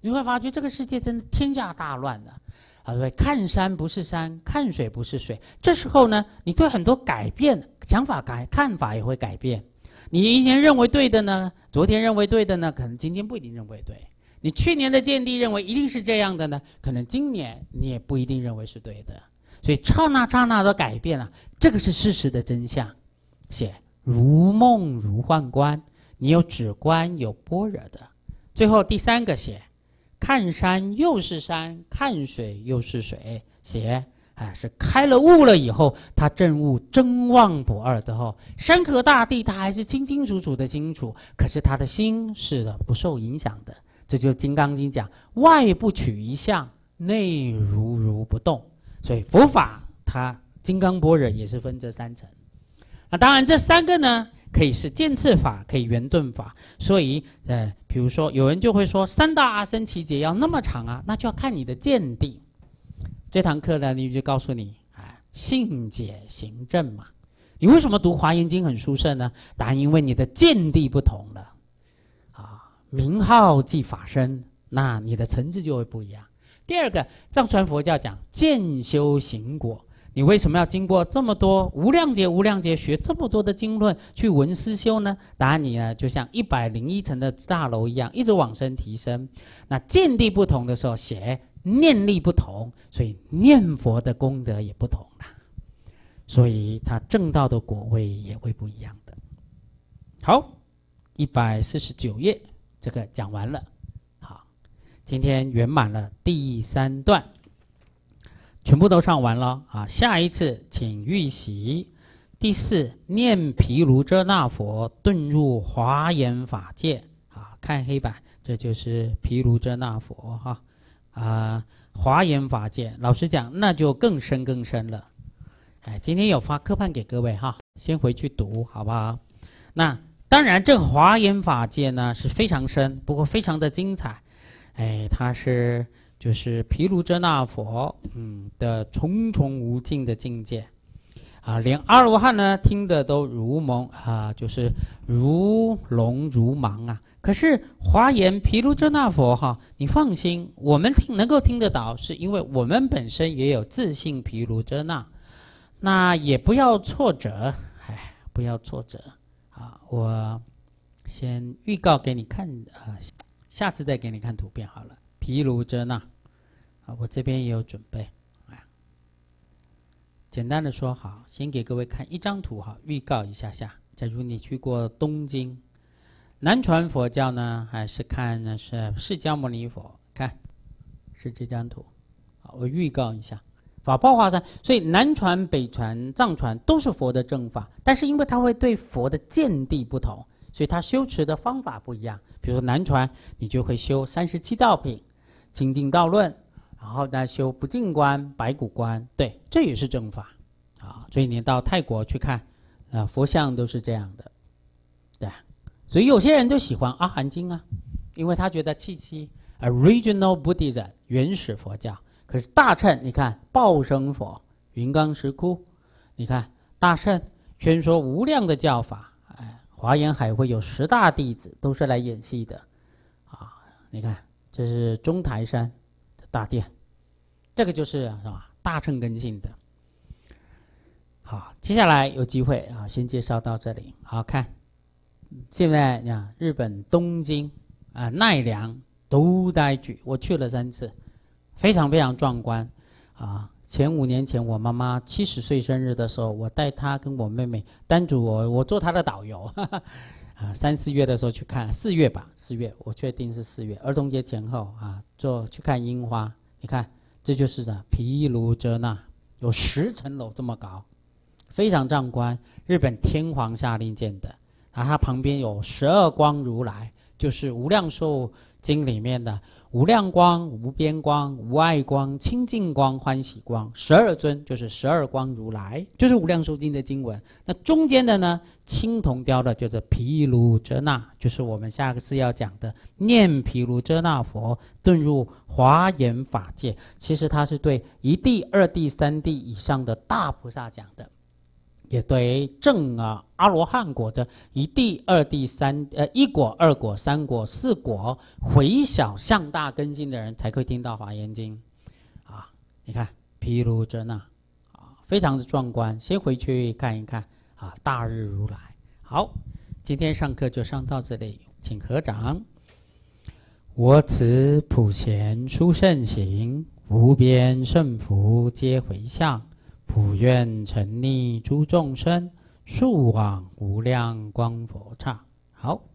你会发觉这个世界真的天下大乱了。啊，对，看山不是山，看水不是水。这时候呢，你对很多改变想法看法也会改变。你以前认为对的呢，昨天认为对的呢，可能今天不一定认为对。你去年的见地认为一定是这样的呢，可能今年你也不一定认为是对的。所以刹那刹那的改变了，这个是事实的真相。写如梦如幻观，你有止观有般若的。最后第三个写看山又是山，看水又是水，写是开了悟了以后，他证悟真妄不二的后，山河大地他还是清清楚楚的清楚，可是他的心是的不受影响的。这就是《金刚经》讲外不取一相，内如不动。所以佛法它金刚般若也是分这三层。那当然这三个呢，可以是渐次法，可以圆顿法。所以比如说有人就会说三大阿僧祇劫要那么长啊，那就要看你的见地。这堂课呢，就告诉你信解行证嘛。你为什么读华严经很殊胜呢？答案因为你的见地不同了名号即法身，那你的层次就会不一样。第二个，藏传佛教讲渐修行果。你为什么要经过这么多无量劫学这么多的经论去闻思修呢？答案你呢，就像101层的大楼一样，一直往上提升。那见地不同的时候，写念力不同，所以念佛的功德也不同了。所以他证道的果位也会不一样的。好，149页这个讲完了。好，今天圆满了第3段。全部都上完了啊！下一次请预习第4念毗卢遮那佛遁入华严法界啊！看黑板，这就是毗卢遮那佛哈华严法界，老实讲那就更深了。今天有发科判给各位哈，先回去读好不好？那当然，这个华严法界呢是非常深，不过非常的精彩。它是。就是毗卢遮那佛的重重无尽的境界连阿罗汉呢听的都如蒙就是如聋如盲啊。可是华严毗卢遮那佛你放心，我们能够听得到，是因为我们本身也有自性毗卢遮那，那也不要挫折，不要挫折我先预告给你看下次再给你看图片好了。毗卢遮那我这边也有准备简单的说好，先给各位看一张图预告一下。假如你去过东京南传佛教呢，还是看的是释迦牟尼佛，看是这张图我预告一下法报华山。所以南传北传藏传都是佛的正法，但是因为它会对佛的见地不同，所以它修持的方法不一样。比如南传你就会修37道品清净道论，然后呢修不净观白骨观，对，这也是正法所以你到泰国去看佛像都是这样的，对。所以有些人就喜欢阿含经因为他觉得气息 original Buddhism 原始佛教。可是大乘你看报生佛云冈石窟，你看大乘宣说无量的教法华严海会有10大弟子都是来演戏的你看这是中台山的大殿，这个就是大乘根性的。好，接下来有机会先介绍到这里。好看，现在日本东京奈良都呆具，我去了3次，非常非常壮观前5年前我妈妈70岁生日的时候，我带她跟我妹妹单独我做她的导游3、4月的时候去看，4月吧，4月我确定是4月，儿童节前后去看樱花。你看这就是毗卢遮那，有10层楼这么高，非常壮观，日本天皇下令建的它旁边有12光如来，就是无量寿经里面的无量光、无边光、无碍光、清净光、欢喜光，12尊就是12光如来，就是无量寿经的经文。那中间的呢，青铜雕的就是毗卢遮那，就是我们下个次要讲的念毗卢遮那佛遁入华严法界。其实它是对1地、2地、3地以上的大菩萨讲的， 也对证阿罗汉果的一地、二地、一果、二果、三果、四果回小向大根性的人才会听到《华严经》啊！你看，毗卢遮那啊，非常的壮观。先回去看一看啊，大日如来。好，今天上课就上到这里，请合掌。我此普贤殊胜行，无边胜福皆回向。普愿沉溺诸众生，速往无量光佛刹。好。